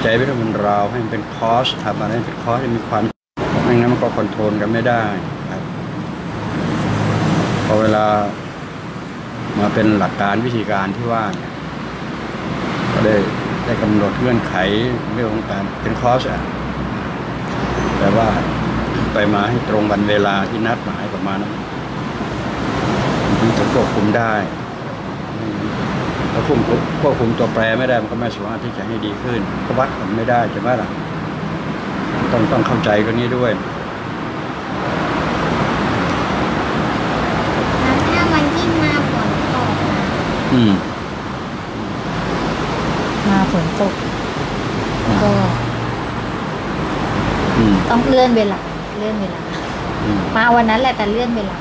ใจไม่ต้องเป็นเราให้มันเป็นคอสทำอะไรเป็นคอสให้มีความไม่งั้นมันก็คอนโทรลกันไม่ได้ครับพอเวลามาเป็นหลักการวิธีการที่ว่าเนี่ยก็ได้กำหนดเงื่อนไขเรื่องของการเป็นคอสแต่ว่าไปมาให้ตรงวันเวลาที่นัดหมายประมาณนั้นมันจะควบคุมได้ถ้าควบคุมตัวแปรไม่ได้มันก็ไม่สามารถที่จะให้ดีขึ้นก็วัดมันไม่ได้ใช่ไหมล่ะต้องเข้าใจกันนี้ด้วยถ้าวันที่มาฝนตกมาฝนตกก็ต้องเลื่อนเวลามาวันนั้นแหละแต่เลื่อนเวลา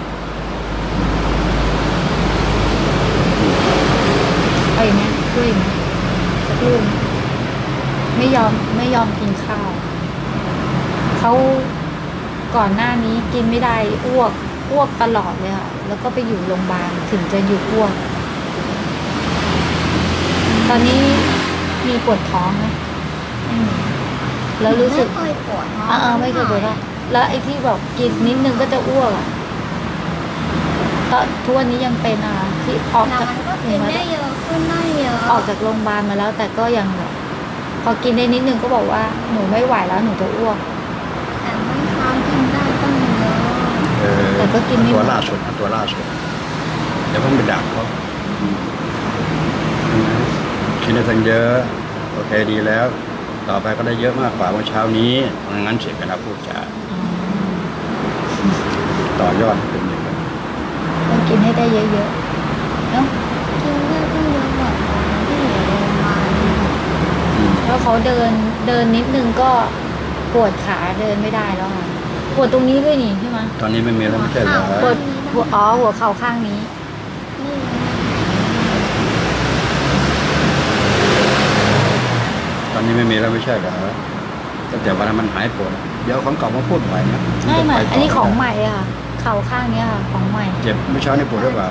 เอาอย่างนี้ช่วยไหมสักลูกไม่ยอมกินข้าวเขาก่อนหน้านี้กินไม่ได้อ้วกตลอดเลยค่ะแล้วก็ไปอยู่โรงพยาบาลถึงจะหยุดอ้วกตอนนี้มีปวดท้องไหมแล้วรู้สึกไม่เคยปวดท้องไม่เคยปวดท้องแล้วไอ้ที่บอกกินนิดนึงก็จะอ้วกก็ทุกวันนี้ยังเป็นที่ออกจากได้เยอะขึ้นได้เยอะออกจากโรงพยาบาลมาแล้วแต่ก็ยังแบบพอกินได้นิดนึงก็บอกว่าหนูไม่ไหวแล้วหนูจะอ้วกแต่ไม่เช้ากินได้ต้องเยอะแต่ก็กินไม่หมดตัวล่าสุดเดี๋ยวเพิ่งไปดักเขากินได้ตั้งเยอะโอเคดีแล้วต่อไปก็ได้เยอะมากกว่าเมื่อเช้านี้งั้นเสร็จไปแล้วพูดจาต่อยอดเป็นอย่างไรต้องกินให้ได้เยอะๆเนาะกินได้ต้องเยอะกว่าที่อยู่โรงพยาบาลแล้วเขาเดินนิดนึงก็ปวดขาเดินไม่ได้แล้วค่ะปวดตรงนี้ด้วยนี่ใช่ไหมตอนนี้ไม่มีแล้วไม่ใช่เหรอปวดหัวเข่าข้างนี้ตอนนี้ไม่มีแล้วไม่ใช่เหรอแต่วันนั้นมันหายปวดเดี๋ยวของเก่ามาพูดใหม่นะไม่ใหม่อันนี้ของใหม่ค่ะเข่าข้างนี้ค่ะของใหม่เจ็บเมื่อเช้านี่ปวดหรือเปล่า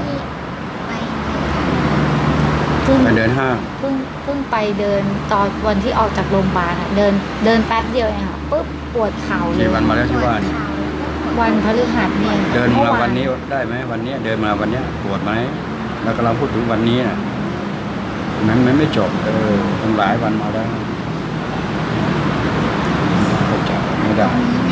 ไปเดินห้างเพิ่งไปเดินตอนวันที่ออกจากโรงพยาบาลเดินแป๊บเดียวเองค่ะปุ๊บปวดเข่าเลยกี่วันมาแล้วที่ว่านี่วันพฤหัสเนี่ยเดินมาวันนี้ได้ไหมวันนี้เดินมาวันนี้ปวดไหมแล้วก็เราพูดถึงวันนี้นะมันไม่จบมันหลายวันมาแล้วเข้าใจไม่ได้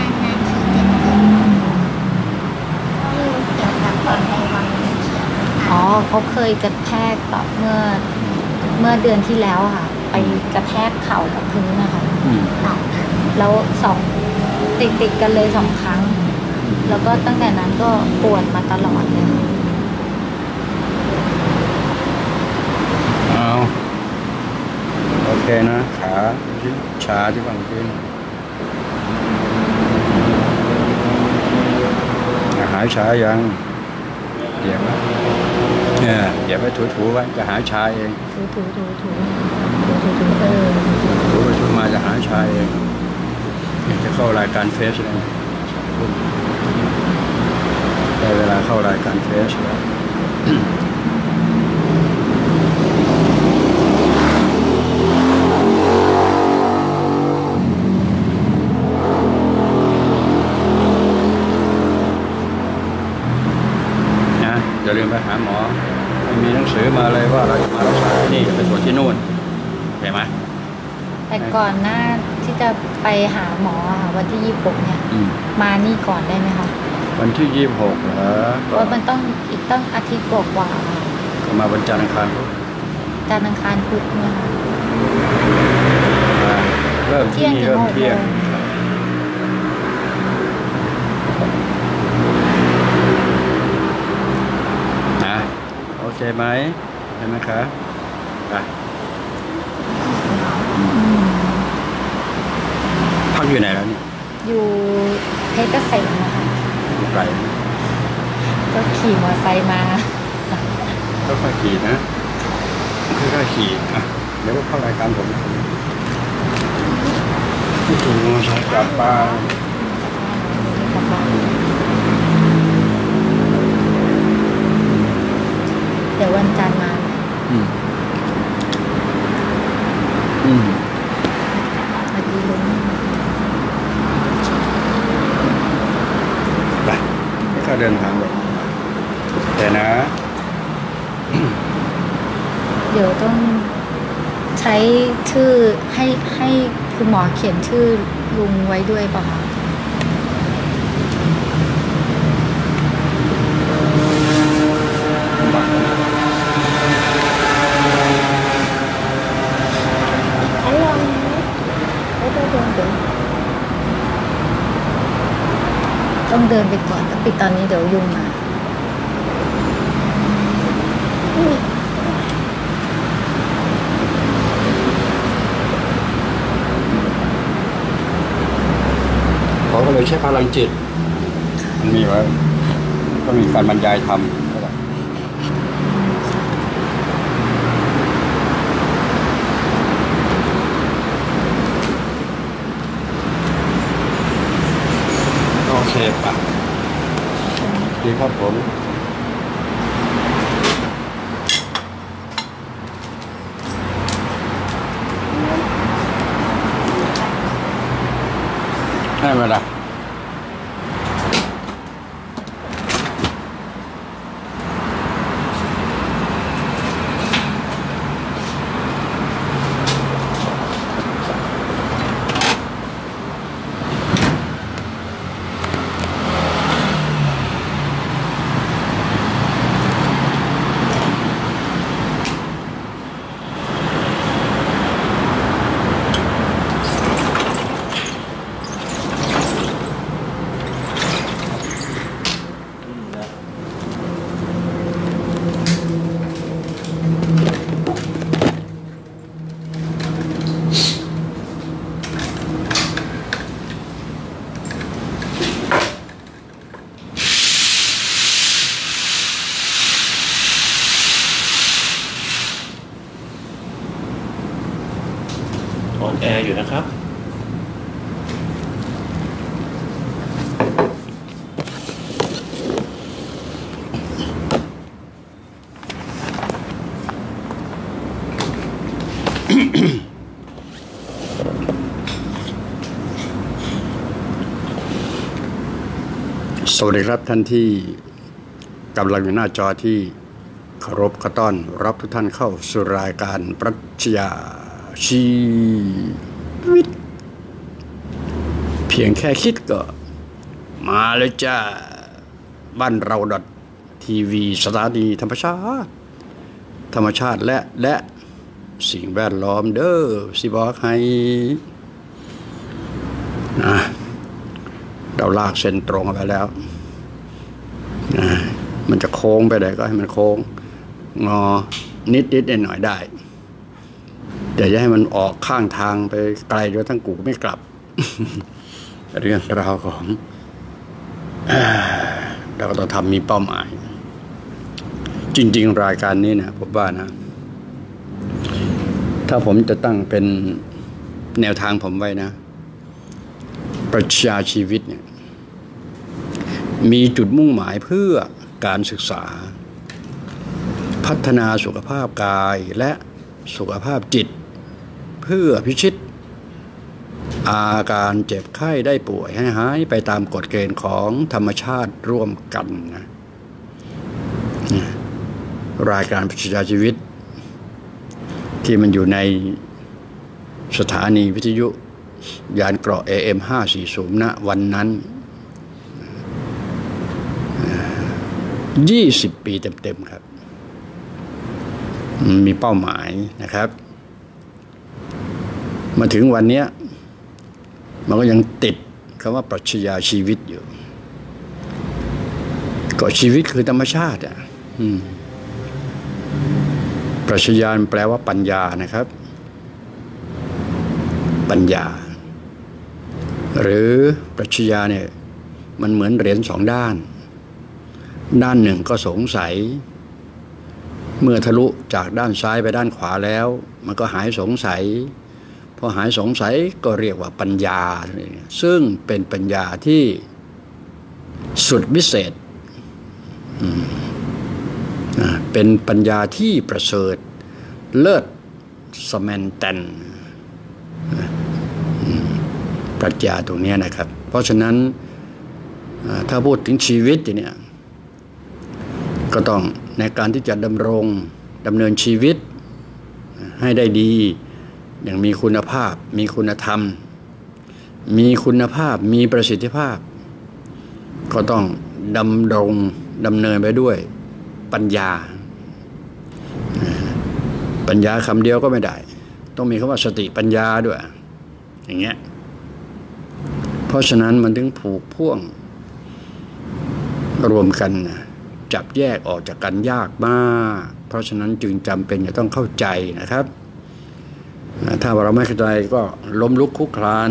เขาเคยกระแทกแบบเมื่อเดือนที่แล้วค่ะไปกระแทกเข่ากับพื้นนะคะแล้วติดกันเลย2 ครั้งแล้วก็ตั้งแต่นั้นก็ปวดมาตลอดเลยโอเคนะขาชาที่บางทีหายชายังเดี๋ยวเดี๋ยวไปถูไว้จะหายชาเองถูไปถูมาจะหายชาเองจะเข้ารายการเฟสเลยได้เวลาเข้ารายการเฟสแล้วอย่าลืมไปหาหมอมีหนังสือมาเลยว่าเราจะมารักษาที่นี่จะไปตรวจที่นู่นเห็นไหมแต่ก่อนหน้าที่จะไปหาหมอค่ะวันที่26เนี่ยมานี่ก่อนได้ไหมคะวันที่26เหรอว่ามันต้องอีกตั้งอาทิตย์กว่าก็มาวันจันทร์อังคารพุธเนี่ยเริ่มเที่ยงโอเคไหมเห็นไหมคะพักอยู่ไหนแล้วนี่อยู่เพชรเกษมนะคะไกลก็ขี่มอเตอร์ไซค์มาก็ค่อยขี่นะค่อยขี่เดี๋ยวเข้ารายการผมที่ถึงมอเตอร์ไซค์กลับบ้านเดี๋ยววันจันทร์มาก็เดินทางแบบแต่นะเดี๋ยวต้องใช้ชื่อให้คุณหมอเขียนชื่อลุงไว้ด้วยเปล่ะคะไอ้ลองไอ้ตัวเดินเดินต้องเดินไปก่อนถ้าปิดตอนนี้เดี๋ยวยุงมาเขาก็เลยใช้พลังจิตมันมีไว้ก็มีการบรรยายธรรมก็ได้โอเคป่ะดีครับผมให้มาละออนแอร์อยู่นะครับสวัสดีครับท่านที่กำลังอยู่หน้าจอที่เคารพขอต้อนรับทุกท่านเข้าสู่รายการปรัชญาชีวิตเพียงแค่คิดก็มาเลยจ้าบ้านเราทีวีสถานีธรรมชาติและสิ่งแวดล้อมเด้อสิบอกให้นะเราลากเส้นตรงไปแล้วนะมันจะโค้งไปไหนก็ให้มันโค้งงอนิดหน่อยได้แต่อย่าให้มันออกข้างทางไปไกลจนทั้งกูไม่กลับ เรื่องราวของเราก็ต้องทำมีเป้าหมายจริงๆรายการนี้นะผมว่านะถ้าผมจะตั้งเป็นแนวทางผมไว้นะปรัชญาชีวิตเนี่ยมีจุดมุ่งหมายเพื่อการศึกษาพัฒนาสุขภาพกายและสุขภาพจิตเพื่อพิชิตอาการเจ็บไข้ได้ป่วยให้หายไปตามกฎเกณฑ์ของธรรมชาติร่วมกันนะรายการปรัชญาชีวิตที่มันอยู่ในสถานีวิทยุยานเกราะ AM 540ณวันนั้น20 ปีเต็มๆครับมีเป้าหมายนะครับมาถึงวันนี้มันก็ยังติดคำว่าปรัชญาชีวิตอยู่ก็ชีวิตคือธรรมชาติอ่ะปรัชญาแปลว่าปัญญานะครับปัญญาหรือปรัชญาเนี่ยมันเหมือนเหรียญ2 ด้านหนึ่งก็สงสัยเมื่อทะลุจากด้านซ้ายไปด้านขวาแล้วมันก็หายสงสัยพอหายสงสัยก็เรียกว่าปัญญาซึ่งเป็นปัญญาที่สุดวิเศษเป็นปัญญาที่ประเสริฐเลิศสแมนแตนปรัชญาตรงนี้นะครับเพราะฉะนั้นถ้าพูดถึงชีวิตเนี่ยก็ต้องในการที่จะดำเนินชีวิตให้ได้ดีอย่างมีคุณภาพมีคุณธรรมมีคุณภาพมีประสิทธิภาพก็ต้องดำเนินไปด้วยปัญญาคำเดียวก็ไม่ได้ต้องมีคำว่าสติปัญญาด้วยอย่างเงี้ยเพราะฉะนั้นมันถึงผูกพ่วงรวมกันจับแยกออกจากกันยากมากเพราะฉะนั้นจึงจำเป็นจะต้องเข้าใจนะครับถ้าเราไม่เข้าใจก็ล้มลุกคลุกคลาน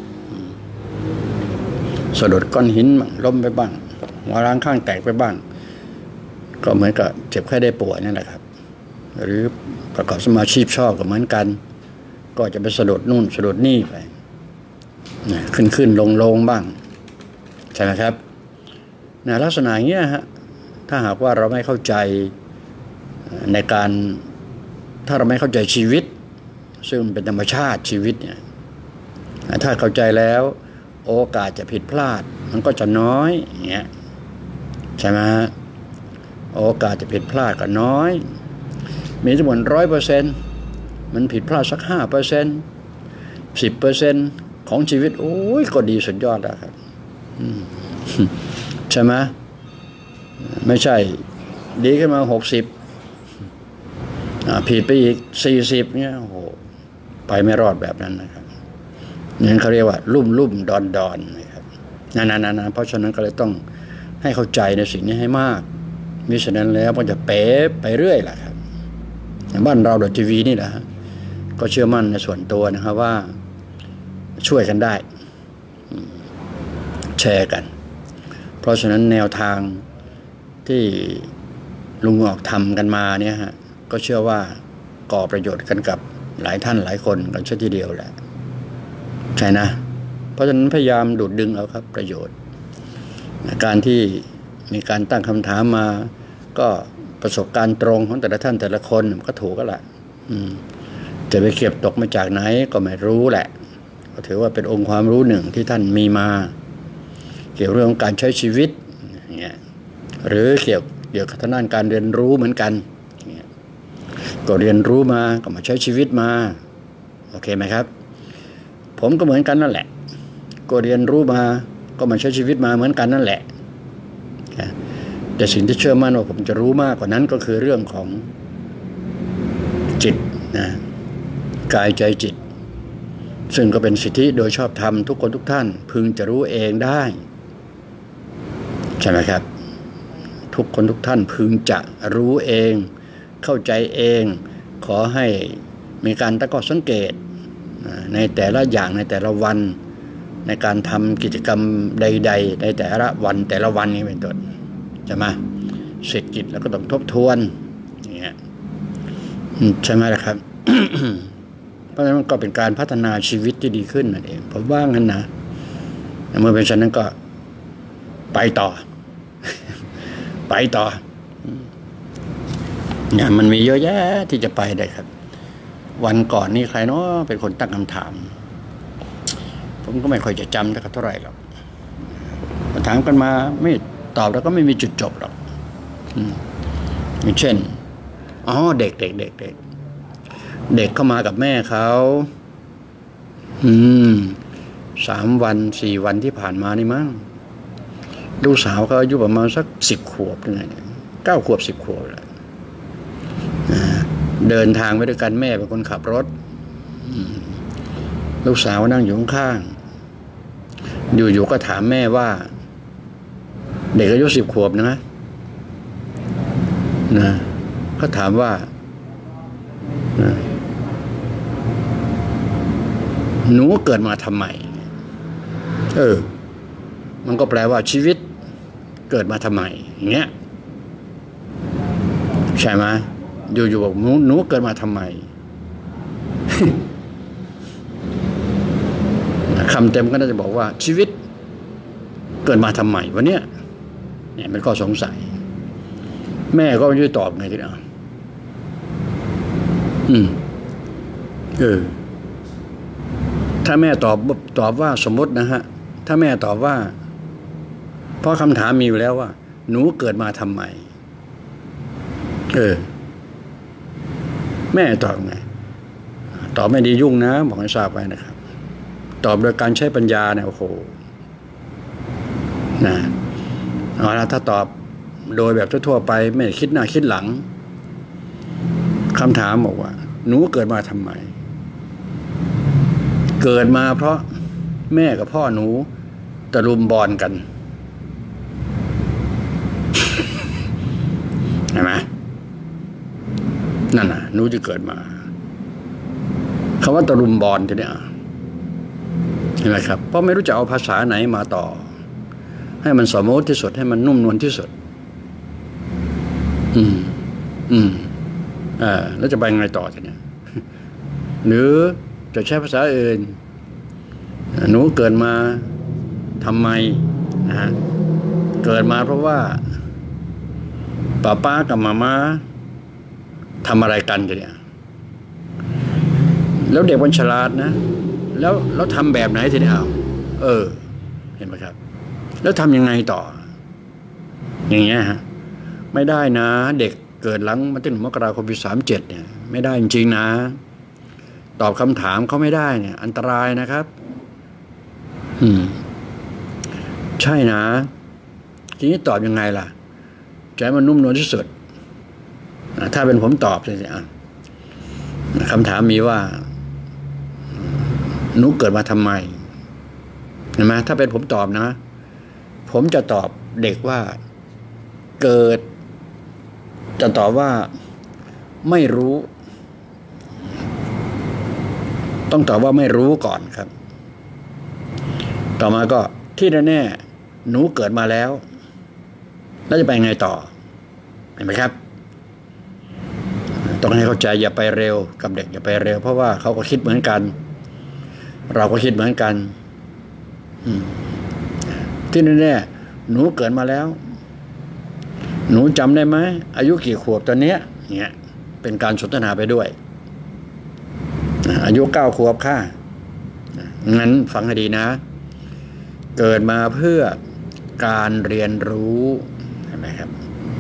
สะดุดก้อนหินล้มไปบ้างหัวร้างข้างแตกไปบ้างก็เหมือนกับเจ็บไข้ได้ป่วยนั่นแหละครับหรือประกอบสมาชีพชอบก็เหมือนกันก็จะไปสะดุดนู่นสะดุดนี่ไปขึ้นลงบ้างใช่ไหมครับลักษณะอย่างเงี้ยฮะถ้าหากว่าเราไม่เข้าใจในการถ้าเราไม่เข้าใจชีวิตซึ่งเป็นธรรมชาติชีวิตเนี่ยถ้าเข้าใจแล้วโอกาสจะผิดพลาดมันก็จะน้อยอย่างเงี้ยใช่ไหมโอกาสจะผิดพลาดก็น้อยมีจำนวน 100% มันผิดพลาดสัก 5% 10% ของชีวิตโอ้ยก็ดีสุดยอดแล้วครับใช่ไหมไม่ใช่ดีขึ้นมา60ผิดไปอีก40เนี่ยโอ้โหไปไม่รอดแบบนั้นนะครับนี่เขาเรียกว่าลุ่มดอนนะครับนั่นเพราะฉะนั้นก็เลยต้องให้เข้าใจในสิ่งนี้ให้มากมิฉะนั้นแล้วมันจะเป๋ไปเรื่อยแหละครับบ้านเราทีวีนี่แหละก็เชื่อมั่นในส่วนตัวนะครับว่าช่วยกันได้แชร์กันเพราะฉะนั้นแนวทางที่ลุงออกทำกันมาเนี่ยฮะก็เชื่อว่าก่อประโยชน์กันกับหลายท่านหลายคนกันเช่นทีเดียวแหละใช่นะเพราะฉะนั้นพยายามดูดดึงเอาครับประโยชน์การที่มีการตั้งคำถามมาก็ประสบการณ์ตรงของแต่ละท่านแต่ละคนก็ถูกก็แหละจะไปเก็บตกมาจากไหนก็ไม่รู้แหละก็ถือว่าเป็นองค์ความรู้หนึ่งที่ท่านมีมาเกี่ยวเรื่องการใช้ชีวิตอย่างเงี้ยหรือเกี่ยวกับทางด้านการเรียนรู้เหมือนกันก็เรียนรู้มาก็มาใช้ชีวิตมาโอเคไหมครับผมก็เหมือนกันนั่นแหละก็เรียนรู้มาก็มาใช้ชีวิตมาเหมือนกันนั่นแหละแต่สิ่งที่เชื่อมั่นว่าผมจะรู้มากกว่านั้นก็คือเรื่องของจิตนะกายใจจิตซึ่งก็เป็นสิทธิโดยชอบธรรมทุกคนทุกท่านพึงจะรู้เองได้ใช่ไหมครับทุกคนทุกท่านพึงจะรู้เองเข้าใจเองขอให้มีการตั้งข้อสังเกตในแต่ละอย่างในแต่ละวันในการทำกิจกรรมใดๆในแต่ละวันนี้เป็นต้นใช่ไหมเสร็จกิจแล้วก็ต้องทบทวนอย่างเงี้ยใช่ไหมล่ะครับ เพราะฉะนั้นก็เป็นการพัฒนาชีวิตที่ดีขึ้นนั่นเองผมว่างั้นนะเมื่อเป็นเช่นนั้นก็ไปต่อ ไปต่อเนี่ยมันมีเยอะแยะที่จะไปได้ครับวันก่อนนี่ใครเนาะเป็นคนตั้งคำถามผมก็ไม่ค่อยจะจำได้เท่าไหร่หรอกถามกันมาไม่ตอบแล้วก็ไม่มีจุดจบหรอกอย่างเช่นเด็กเข้ามากับแม่เขา3 วัน 4 วันที่ผ่านมานี่มั้งลูกสาวเขาอายุประมาณสัก10 ขวบหรือไง9 ขวบ10 ขวบแหละเดินทางไปด้วยกันแม่เป็นคนขับรถลูกสาวนั่งอยู่ข้างๆอยู่ๆก็ถามแม่ว่าเด็กอายุ10 ขวบนะเขาถามว่าหนูเกิดมาทำไมมันก็แปลว่าชีวิตเกิดมาทำไมอย่างเงี้ยใช่ไหมอยู่ๆบอกหนูเกิดมาทำไม คำเต็มก็น่าจะบอกว่าชีวิตเกิดมาทำไมวะเนี่ยเป็นข้อสงสัยแม่ก็ไม่รู้ตอบไงทีเดียวถ้าแม่ตอบว่าสมมตินะฮะถ้าแม่ตอบว่าเพราะคำถามมีอยู่แล้วว่าหนูเกิดมาทำไมแม่ตอบไงตอบไม่ดียุ่งนะบอกให้ทราบไว้นะครับตอบโดยการใช้ปัญญาเนี่ยโอ้โหนะเอาละถ้าตอบโดยแบบทั่วๆไปไม่คิดหน้าคิดหลังคำถามบอกว่าหนูเกิดมาทำไมเกิดมาเพราะแม่กับพ่อหนูตะลุมบอลกันเห็นไหมนั่นน่ะหนูจะเกิดมาคำว่าตะลุมบอลทีเนี้ยเห็นไหมครับเพราะไม่รู้จะเอาภาษาไหนมาต่อให้มันสมมติที่สุดให้มันนุ่มนวลที่สุดแล้วจะไปไงต่อทีเนี้ยหรือจะใช้ภาษาอื่นหนูเกิดมาทำไมนะฮะเกิดมาเพราะว่าป้ากับมาทำอะไรกันทีเนี้ยแล้วเด็กมันฉลาดนะแล้วทำแบบไหนทีเนี้ยเห็นไหมครับแล้วทำยังไงต่ออย่างเงี้ยฮะไม่ได้นะเด็กเกิดหลังมาถึงมกราคมปี37เนี่ยไม่ได้จริงๆนะตอบคำถามเขาไม่ได้เนี่ยอันตรายนะครับใช่นะทีนี้ตอบยังไงล่ะใจมันนุ่มนวลที่สุดถ้าเป็นผมตอบเลยสิคำถามมีว่าหนูเกิดมาทำไมเห็นไหมถ้าเป็นผมตอบนะผมจะตอบเด็กว่าเกิดจะตอบว่าไม่รู้ต้องตอบว่าไม่รู้ก่อนครับต่อมาก็ที่แน่ๆหนูเกิดมาแล้วแล้วจะไปไงต่อเห็นไหมครับต้องให้เข้าใจอย่าไปเร็วกับเด็กอย่าไปเร็วเพราะว่าเขาก็คิดเหมือนกันเราก็คิดเหมือนกันที่แน่ๆหนูเกิดมาแล้วหนูจำได้ไหมอายุกี่ขวบตอนเนี้ยเนี่ยเป็นการสนทนาไปด้วยอายุ9 ขวบค่ะงั้นฟังให้ดีนะเกิดมาเพื่อการเรียนรู้ใช่ไหมครับ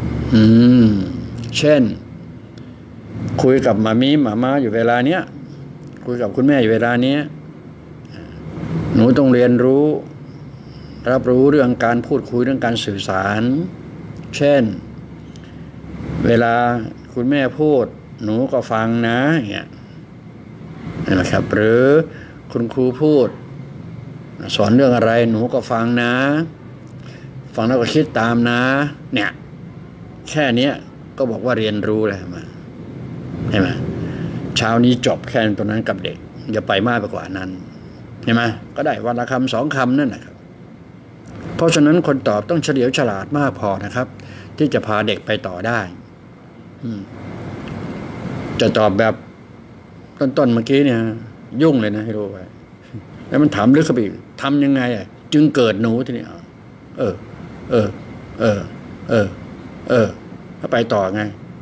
เช่นคุยกับมาม่าอยู่เวลาเนี้ยคุยกับคุณแม่อยู่เวลาเนี้ยหนูต้องเรียนรู้รับรู้เรื่องการพูดคุยเรื่องการสื่อสารเช่นเวลาคุณแม่พูดหนูก็ฟังนะอย่างเงี้ยนะครับหรือคุณครูพูดสอนเรื่องอะไรหนูก็ฟังนะฟังแล้วก็คิดตามนะเนี่ยแค่นี้ก็บอกว่าเรียนรู้แล้วมาใช่ไหมเช้านี้จบแค่ตรงนั้นกับเด็กอย่าไปมากไปกว่านั้นใช่ไหมก็ได้วันละคำ2 คำนั่นแหละครับเพราะฉะนั้นคนตอบต้องเฉลียวฉลาดมากพอนะครับที่จะพาเด็กไปต่อได้จะตอบแบบต้นเมื่อกี้เนี่ยยุ่งเลยนะให้รู้ไว้แล้วมันถามลึกเข้าไปอีกทำยังไงจึงเกิดหนูทีนี้ถ้าไปต่อไง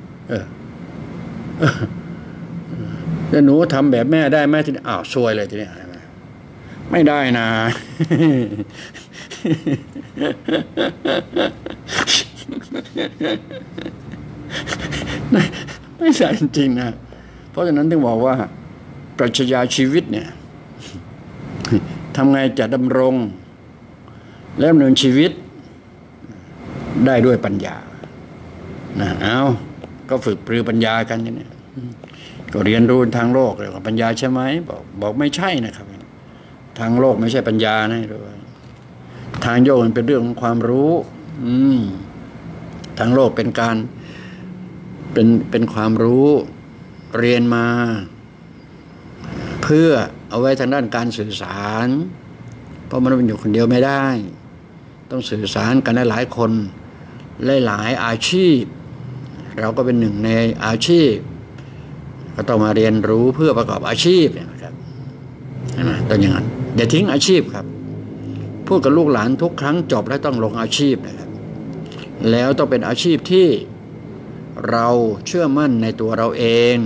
แล้วหนูทำแบบแม่ได้ไหมทีนี้ซวยเลยทีนี้ไม่ได้นะไม่ใช่จริงๆนะเพราะฉะนั้นถึงบอกว่าปรัชญาชีวิตเนี่ยทำไงจะดำรงและดำเนินชีวิตได้ด้วยปัญญานะก็ฝึกปรือปัญญากันเนี่ยก็เรียนรู้ทางโลกเรียกว่าปัญญาใช่ไหมบอกไม่ใช่นะครับทางโลกไม่ใช่ปัญญานะด้วยทางโยกมันเป็นเรื่องของความรู้ทางโลกเป็นการเป็นความรู้เรียนมาเพื่อเอาไว้ทางด้านการสื่อสารเพราะมันเป็นอยู่คนเดียวไม่ได้ต้องสื่อสารกันหลายๆคนหลายๆอาชีพเราก็เป็นหนึ่งในอาชีพก็ต้องมาเรียนรู้เพื่อประกอบอาชีพนะครับต้องอย่างนั้นอย่าทิ้งอาชีพครับพูดกับลูกหลานทุกครั้งจบแล้วต้องลงอาชีพนะครับแล้วต้องเป็นอาชีพที่เราเชื่อมั่นในตัวเราเอง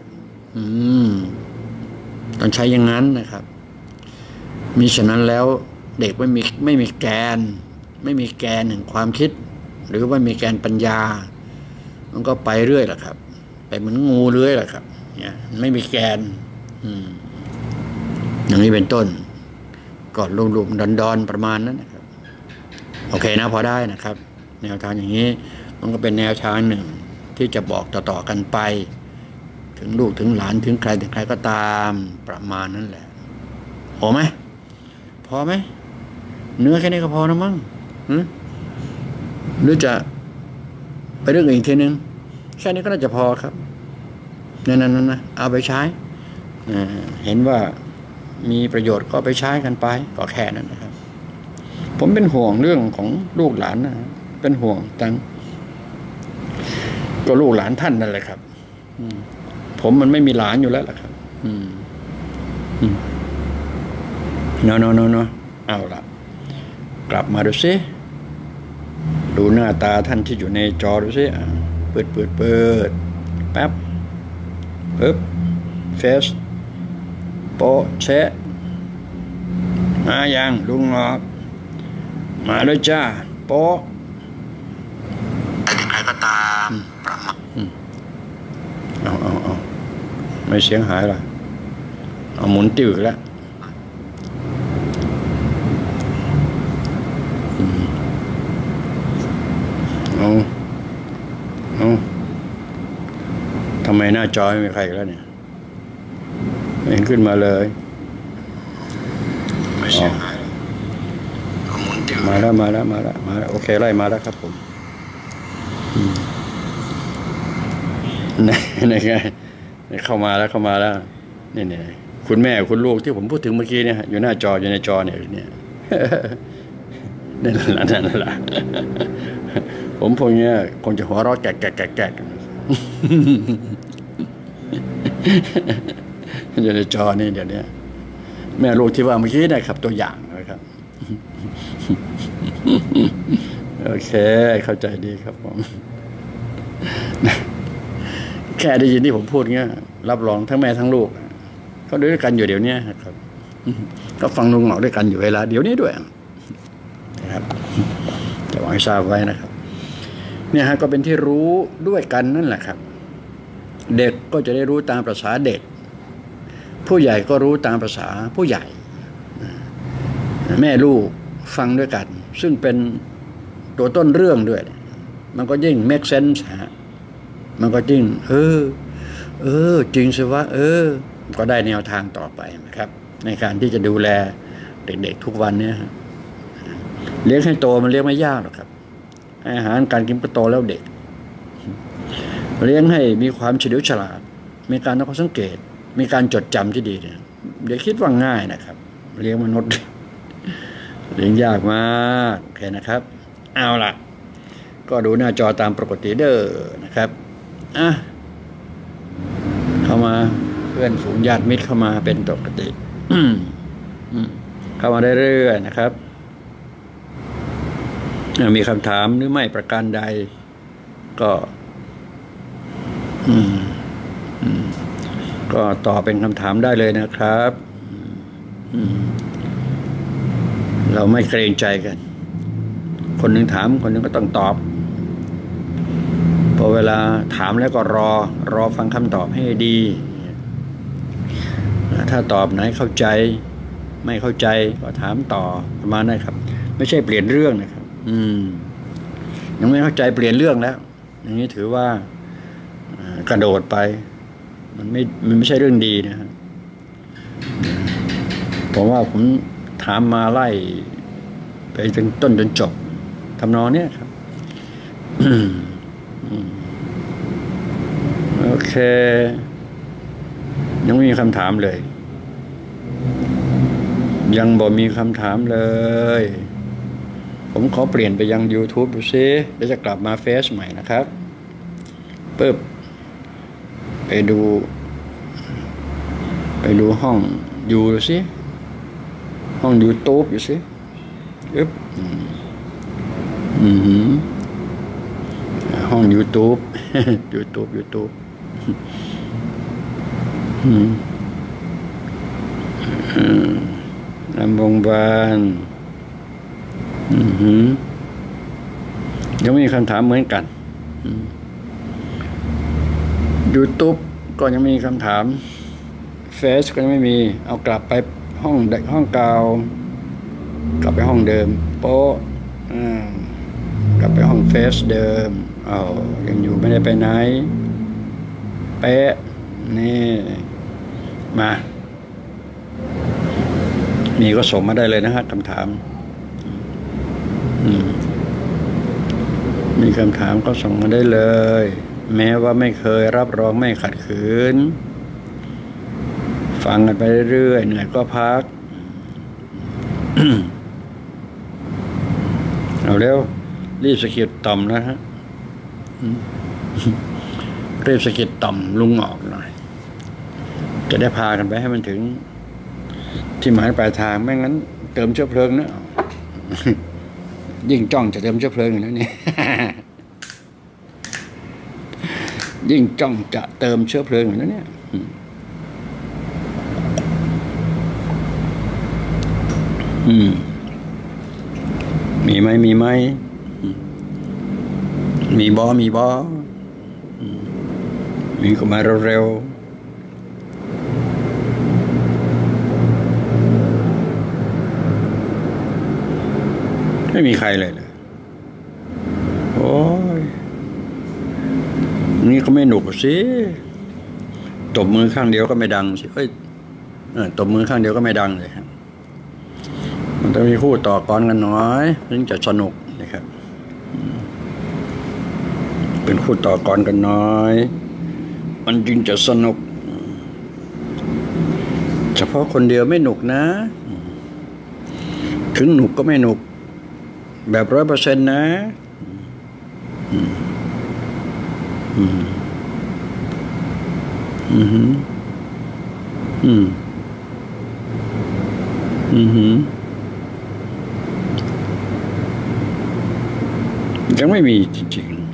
ต้องใช้อย่างนั้นนะครับมิฉะนั้นแล้วเด็กไม่มีแกนแห่งความคิดหรือว่ามีแกนปัญญามันก็ไปเรื่อยแหละครับไปเหมือนงูเลื้อยแหละครับเนี่ยไม่มีแกนอย่างนี้เป็นต้นก็รวมๆดอนๆประมาณนั้นนะครับโอเคนะพอได้นะครับ แนวทางอย่างนี้มันก็เป็นแนวทางหนึ่งที่จะบอกต่อๆกันไปถึงลูกถึงหลานถึงใครก็ตามประมาณนั้นแหละพอไหมเนื้อแค่นี้ก็พอนะมั้งหรือจะไปเรื่องอื่นอีกทีนึงแค่นี้ก็น่าจะพอครับนั่นนะเอาไปใช้เห็นว่ามีประโยชน์ก็ไปใช้กันไปก็แค่นั้นนะครับผมเป็นห่วงเรื่องของลูกหลานนะเป็นห่วงจังก็ลูกหลานท่านนั่นแหละครับผมมันไม่มีหลานอยู่แล้วล่ะครับเนาะเอาละกลับมาดูซิดูหน้าตาท่านที่อยู่ในจอดูซิเปิดแป๊บปึ๊บเฟซโปเชะมายังลุงงอกมาเลยจ้าโปใครก็ตามเอาไม่เสียงหายล่ะเอาหมุนติ้วอีกแล้วเอาทำไมหน้าจอไม่มีใครแล้วเนี่ยไม่เห็นขึ้นมาเลยไม่เสียหายเอาหมุนติ้วมาแล้วโอเคไล่มาแล้วครับผมนี่ไงเข้ามาแล้วนี่คุณแม่คุณลูกที่ผมพูดถึงเมื่อกี้เนี่ยอยู่หน้าจออยู่ในจอเนี่ยนั่นแหละผมพวกนี้คงจะหัวเราะแกกอยู่ในจอนี่เดี๋ยวนี้แม่ลูกที่ว่าเมื่อกี้นะครับตัวอย่างนะครับโอเคเข้าใจดีครับผมแค่ได้ยินที่ผมพูดเงี้ยรับรองทั้งแม่ทั้งลูกเขาด้วยกันอยู่เดี๋ยวนี้ครับก็ฟังลุงหงอกด้วยกันอยู่เวลาเดี๋ยวนี้ด้วยนะครับจะหวังให้ทราบไว้นะครับเนี่ยฮะก็เป็นที่รู้ด้วยกันนั่นแหละครับเด็กก็จะได้รู้ตามภาษาเด็กผู้ใหญ่ก็รู้ตามภาษาผู้ใหญ่แม่ลูกฟังด้วยกันซึ่งเป็นตัวต้นเรื่องด้วยมันก็ยิ่ง make sense ฮะมันก็ยิ่งจริงสิว่าก็ได้แนวทางต่อไปนะครับในการที่จะดูแลเด็กๆทุกวันนี้เลี้ยงให้โตมันเลี้ยงไม่ยากหรอกครับอาหารการกินก็โตแล้วเด็กเลี้ยงให้มีความเฉลียวฉลาดมีการตั้งข้อสังเกตมีการจดจำที่ดีเนี่ยเด็กคิดว่าง่ายนะครับเลี้ยงมนุษย์เลี้ยงยากมากโอเคนะครับเอาล่ะก็ดูหน้าจอตามปกติเด้อนะครับเข้ามาเพื่อนฝูงญาติมิตรเข้ามาเป็นปกติเข้ามาได้เรื่อยๆนะครับมีคำถามหรือไม่ประการใดก็ก็ตอบเป็นคำถามได้เลยนะครับเราไม่เกรงใจกันคนหนึ่งถามคนหนึ่งก็ต้องตอบพอเวลาถามแล้วก็รอฟังคำตอบให้ดีถ้าตอบไหนเข้าใจไม่เข้าใจก็ถามต่อประมาณนั้นครับไม่ใช่เปลี่ยนเรื่องนะครับยังไม่เข้าใจเปลี่ยนเรื่องแล้วอย่างนี้ถือว่ากระโดดไปมันไม่ใช่เรื่องดีนะครับผมว่าผมถามมาไล่ไปจนต้นจนจบทำนองนี้ครับโอเคยังไม่มีคำถามเลยยังบ่มีคำถามเลยผมขอเปลี่ยนไปยัง YouTube ดูซิเดี๋ยวจะกลับมาเฟซใหม่นะครับปึ๊บไปดูห้องดูซิห้อง YouTube อยู่ซิปึ๊บห้อง YouTube YouTube ลำวงบานยังมีคำถามเหมือนกัน YouTube ก็ยังมีคำถามเฟซก็ยังไม่มีเอากลับไปห้องเก่ากลับไปห้องเดิมโป๊ะกลับไปห้องเฟซเดิมยังอยู่ไม่ได้ไปไหนเป๊ะนี่มามีก็ส่งมาได้เลยนะฮะคำถามมีคำถามก็ส่งมาได้เลยแม้ว่าไม่เคยรับรองไม่ขัดขืนฟังกันไปเรื่อยๆเหนื่อยก็พัก เอาเร็วรีบสะกิดต่อมนะฮะรีบสะกิดต่อมลุงออกหน่อยจะได้พากันไปให้มันถึงที่หมายปลายทางไม่งั้นเติมเชื้อเพลิงนะยิ่งจ้องจะเติมเชื้อเพลิงอยู่นะนี่ ยิ่งจ้องจะเติมเชื้อเพลิงอยู่นะเนี่ยมีไหมมีบอมีก็มาเร็วๆไม่มีใครเลยโอ้ยนี่ก็ไม่หนุกสิตบมือข้างเดียวก็ไม่ดังสิตบมือข้างเดียวก็ไม่ดังเลยครับมันต้องมีคู่ต่อกรกันน้อยถึงจะสนุกนะครับเป็นคู่ต่อกรกันน้อยมันจึงจะสนุกเฉพาะคนเดียวไม่หนุกนะถึงหนุกก็ไม่หนุกแบบ 100% นะยังไม่มีจริงๆ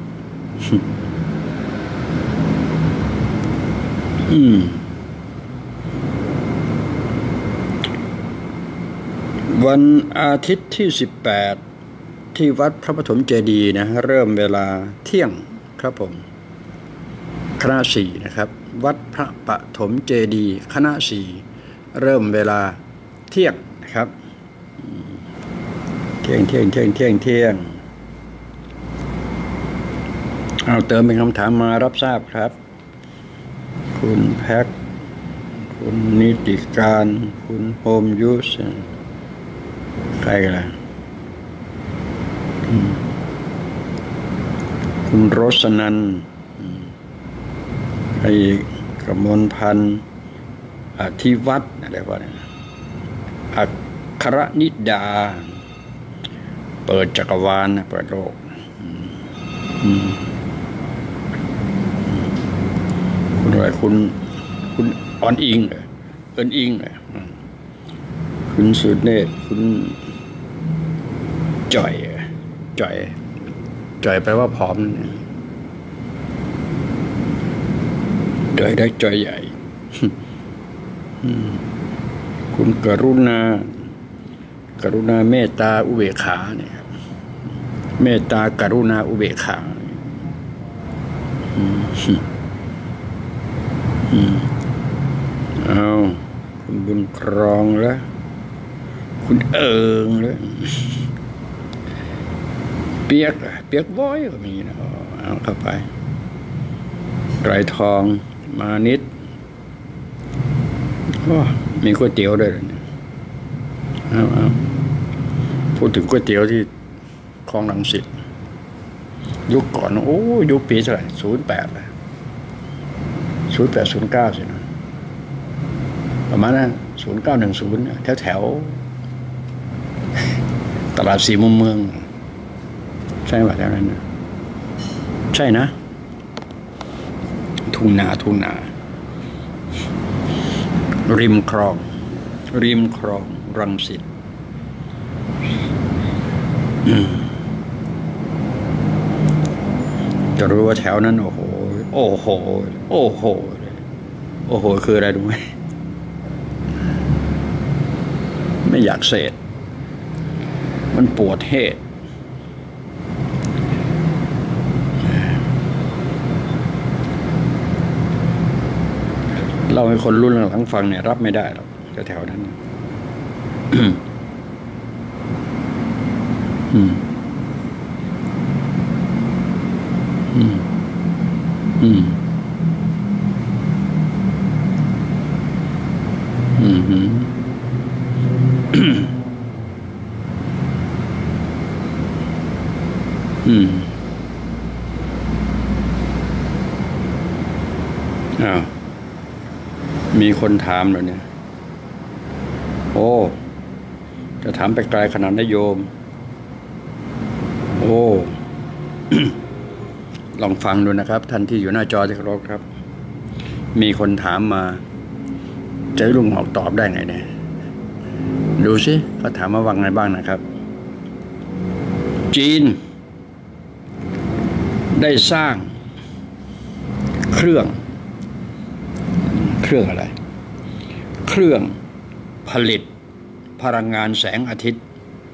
วันอาทิตย์ที่18ที่วัดพระปฐมเจดีย์นะเริ่มเวลาเที่ยงครับผมคณะ4นะครับวัดพระปฐมเจดีย์คณะ4เริ่มเวลาเที่ยงนะครับเที่ยงเอาเติมเป็นคำถามมารับทราบครับคุณแพ็คคุณนิติการคุณโฮมยูสใครกันล่ะคุณรสนันไอ้กมลพันธ์อธิวัฒน์อะไรวะเนี่ยอัครนิดาเปิดจักรวาลเปิดโลกคุณอะไรคุณอ่อนอิงเลยเอิญอิงเลยคุณสุดเนตรคุณจ่อยแปลว่าผอมเนี่ยจ่อยได้จ่อยใหญ่คุณกรุณาเมตตาอุเบกขาเนี่ยเมตตากรุณาอุเบกขาเอาคุณบุญครองแล้วคุณแล้วเปียกบ้อยก็มีนะเอาเข้าไปไตรทองมานิดมีก๋วยเตี๋ยวด้วยเนี่ยเอาพูดถึงก๋วยเตี๋ยวที่คลองรังสิตยุคก่อนยุคปีเท่าไหร่08เลย08 09สินะประมาณนั้น0910แถวตลาดสี่มุมเมืองใช่ป่ะแถวนั้นนะใช่นะทุ่งนาริมคลองรังสิตจะรู้ว่าแถวนั้นโอ้โหคืออะไรรู้ไหมไม่อยากเสพมันปวดเหตุเล่าให้คนรุ่นหลังฟังเนี่ยรับไม่ได้หรอกแถวๆนั้นอืมอืมอืมอืมอืมอืมอ้าวมีคนถามแล้วเนี่ยโอ้จะถามไปไกลขนาดนั้นโยมโอ้ ลองฟังดูนะครับท่านที่อยู่หน้าจอที่เคารพครับมีคนถามมาจะให้ลุงหอกตอบได้ไงเนี่ยดูสิเขาถามมาว่าไงบ้างนะครับจีนได้สร้างเครื่องอะไรเครื่องผลิตพลังงานแสงอาทิตย์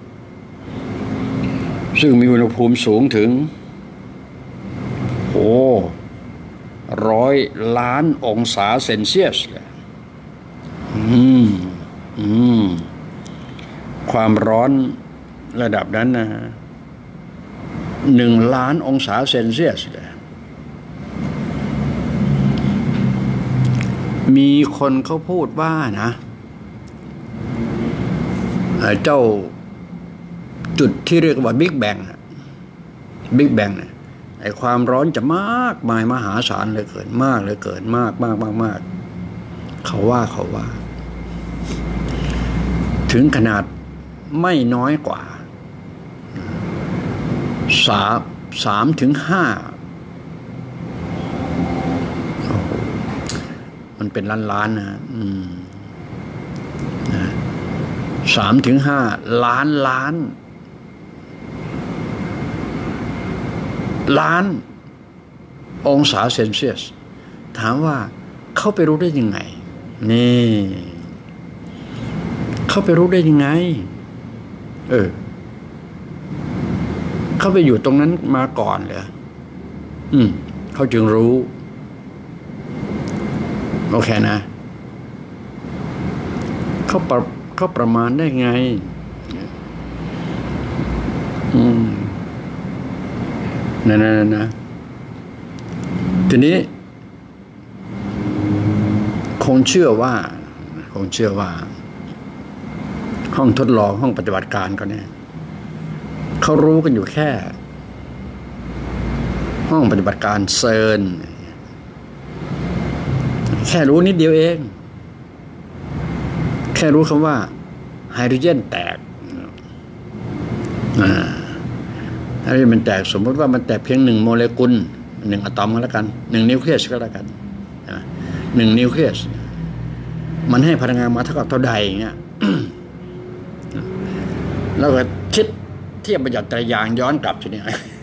ซึ่งมีอุณหภูมิสูงถึง100 ล้านองศาเซนเซียสความร้อนระดับนั้นนะ1 ล้านองศาเซนเซียสมีคนเขาพูดว่านะเจ้าจุดที่เรียกว่าบิ๊กแบงเนี่ยไอ้ความร้อนจะมากมายมหาศาลเลยเกินมากเลยเกินมากเขาว่าถึงขนาดไม่น้อยกว่า3 ถึง 5มันเป็นล้านนะ3 ถึง 5 ล้านองศาเซนเซียสถามว่าเข้าไปรู้ได้ยังไงนี่เข้าไปรู้ได้ยังไงเข้าไปอยู่ตรงนั้นมาก่อนเหรอเขาจึงรู้โอเคนะเขาประมาณได้ไงนะทีนี้คงเชื่อว่าห้องทดลองห้องปฏิบัติการก็เนี่ยเขารู้กันอยู่แค่ห้องปฏิบัติการเซิร์นแค่รู้นิดเดียวเองแค่รู้คำว่าไฮโดรเจนแตกไฮโดรเจนมันแตกสมมติว่ามันแตกเพียง1 โมเลกุล1 อะตอมก็แล้วกัน1 นิวเคลียสก็แล้วกัน1 นิวเคลียสมันให้พลังงานมาเท่ากับเท่าใดอย่างเงี้ย แล้วก็คิดเทียบประหยัดไตรยางย้อนกลับทีนี้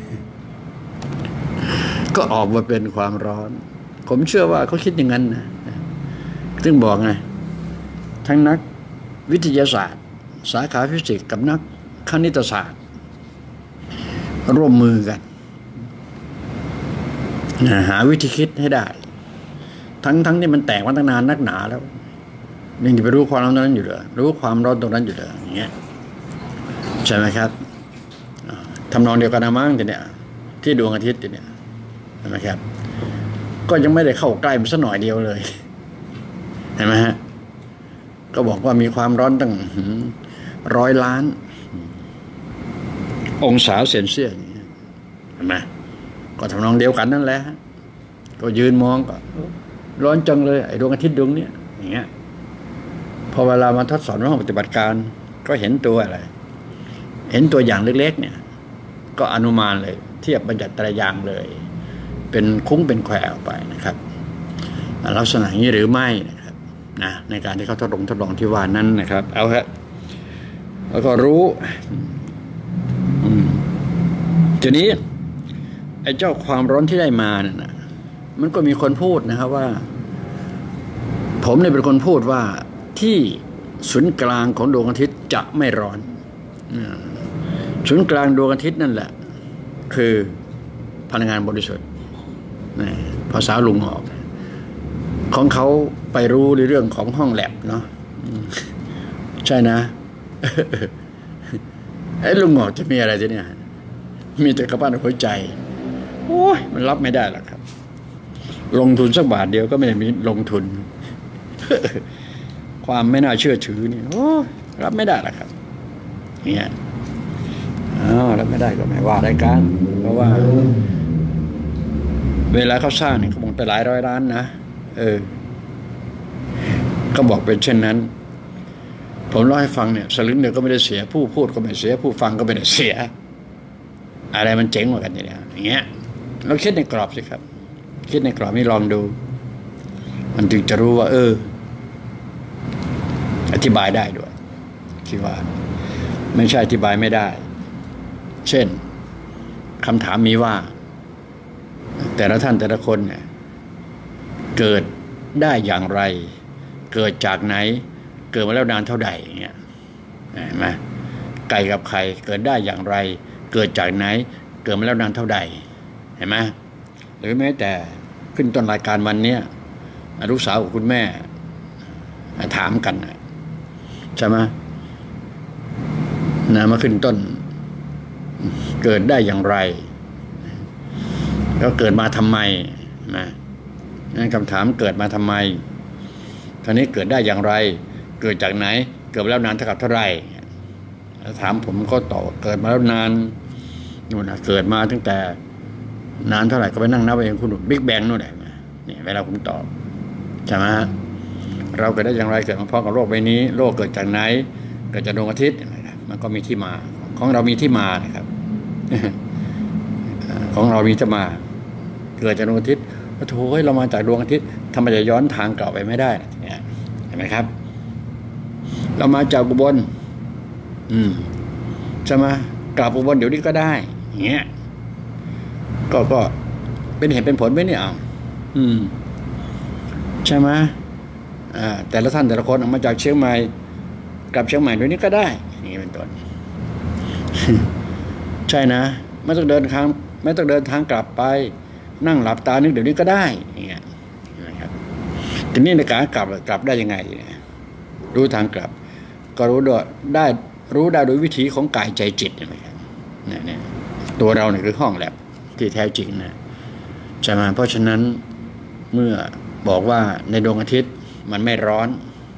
ก็ออกมาเป็นความร้อนผมเชื่อว่าเขาคิดอย่างนั้นนะซึ่งบอกไงทั้งนักวิทยาศาสตร์สาขาฟิสิกส์กับนักคณิตศาสตร์ร่วมมือกันหาวิธีคิดให้ได้ทั้งที่มันแตกมาตั้งนานนักหนาแล้วยังจะไปรู้ความร้อนตรงนั้นอยู่เหรอรู้ความร้อนตรงนั้นอยู่เหรออย่างเงี้ยใช่ไหมครับทำนองเดียวกันนะมั้งทีเนี้ยที่ดวงอาทิตย์ทีเนี้ยใช่ไหมครับก็ยังไม่ได้เข้าใกล้มันสักหน่อยเดียวเลยเห็นไหมฮะก็บอกว่ามีความร้อนตั้ง100 ล้านองศาเซนเซียสเห็นไหมก็ทำนองเดียวกันนั่นแหละก็ยืนมองก็ร้อนจังเลยไอ้ดวงอาทิตย์ดวงเนี้ยอย่างเงี้ยพอเวลามาทดสอบในห้องปฏิบัติการก็เห็นตัวอะไรเห็นตัวอย่างเล็กๆเนี่ยก็อนุมานเลยเทียบบัญญัติไตรยางเลยเป็นคุ้งเป็นแควออกไปนะครับลักษณะนี้หรือไม่นะครับนะในการที่เขาทดลองที่ว่านั้นนะครับเอาฮะแล้วก็รู้ทีนี้ไอ้เจ้าความร้อนที่ได้มาเนี่ยนะมันก็มีคนพูดนะครับว่าผมเนี่ยเป็นคนพูดว่าที่ศูนย์กลางของดวงอาทิตย์จะไม่ร้อนศูนย์กลางดวงอาทิตย์นั่นแหละคือพลังงานบริสุทธิ์ภาษาลุงออกของเขาไปรู้ในเรื่องของห้องแลบเนาะใช่นะไอ้ลุงหงอกจะมีอะไรทีเนี่ยมีแต่กระปั้นหัวใจโอ้ยมันรับไม่ได้หรอกครับลงทุนสักบาทเดียวก็ไม่ได้มีลงทุน ความไม่น่าเชื่อถือนี่โอ้รับไม่ได้หรอกครับเนี่ยรับไม่ได้ก็ไม่ว่าได้กันเพราะว่าเวลาเขาสร้างเนี่ยเขาบอกไปหลายร้อยล้านนะเขาบอกเป็นเช่นนั้นผมเล่าให้ฟังเนี่ยสลึงเดียวก็ไม่ได้เสียผู้พูดก็ไม่เสียผู้ฟังก็ไม่ได้เสียอะไรมันเจ๋งกว่ากันอย่างเงี้ยเราคิดในกรอบสิครับคิดในกรอบนี้ลองดูมันจึงจะรู้ว่าอธิบายได้ด้วยคิดว่าไม่ใช่อธิบายไม่ได้เช่นคำถามมีว่าแต่ละท่านแต่ละคนเนี่ยเกิดได้อย่างไรเกิดจากไหนเกิดมาแล้วนานเท่าใดอย่างเงี้ยเห็นไหมไก่กับไข่เกิดได้อย่างไรเกิดจากไหนเกิดมาแล้วนานเท่าใดเห็นไหมหรือแม้แต่ขึ้นต้นรายการวันนี้ลูกสาวกับคุณแม่ถามกันใช่ไหมมาขึ้นต้นเกิดได้อย่างไรก็เกิดมาทำไมนะนั่นคำถามเกิดมาทำไมคราวนี้เกิดได้อย่างไรเกิดจากไหนเกิดมาแล้วนานเท่ากับเท่าไหร่ถามผมก็ตอบเกิดมาแล้วนานนู่นนะเกิดมาตั้งแต่นานเท่าไหร่ก็ไปนั่งนับเองคุณบิ๊กแบงนู่นแหละนี่เวลาผมตอบใช่ไหมเราเกิดได้อย่างไรเกิดมาพร้อมกับโลกใบนี้โลกเกิดจากไหนเกิดจากดวงอาทิตย์มันก็มีที่มาของเรามีที่มานะครับของเรามีที่มาเกิดจากดวงอาทิตย์โอ้โหเรามาจากดวงอาทิตย์ทำไมจะย้อนทางกลับไปไม่ได้เนี่ยเห็นไหมครับเรามาจากอุบลใช่ไหมกลับอุบลเดี๋ยวนี้ก็ได้อย่างเงี้ยก็เป็นเหตุเป็นผลไหมเนี่ยใช่ไหมแต่ละท่านแต่ละคนออกมาจากเชียงใหม่กลับเชียงใหม่เดี๋ยวนี้ก็ได้อย่างนี้เป็นต้น ใช่นะไม่ต้องเดินทางกลับไปนั่งหลับตานึกเดี๋ยวนี้ก็ได้อย่างเงี้ยนะครับทีนี้ในการกลับได้ยังไงรู้ทางกลับก็รู้ได้โดยวิธีของกายใจจิตนะครับเนี่ยตัวเราเนี่ยคือห้องแลบที่แท้จริงนะใช่ไหมเพราะฉะนั้นเมื่อบอกว่าในดวงอาทิตย์มันไม่ร้อน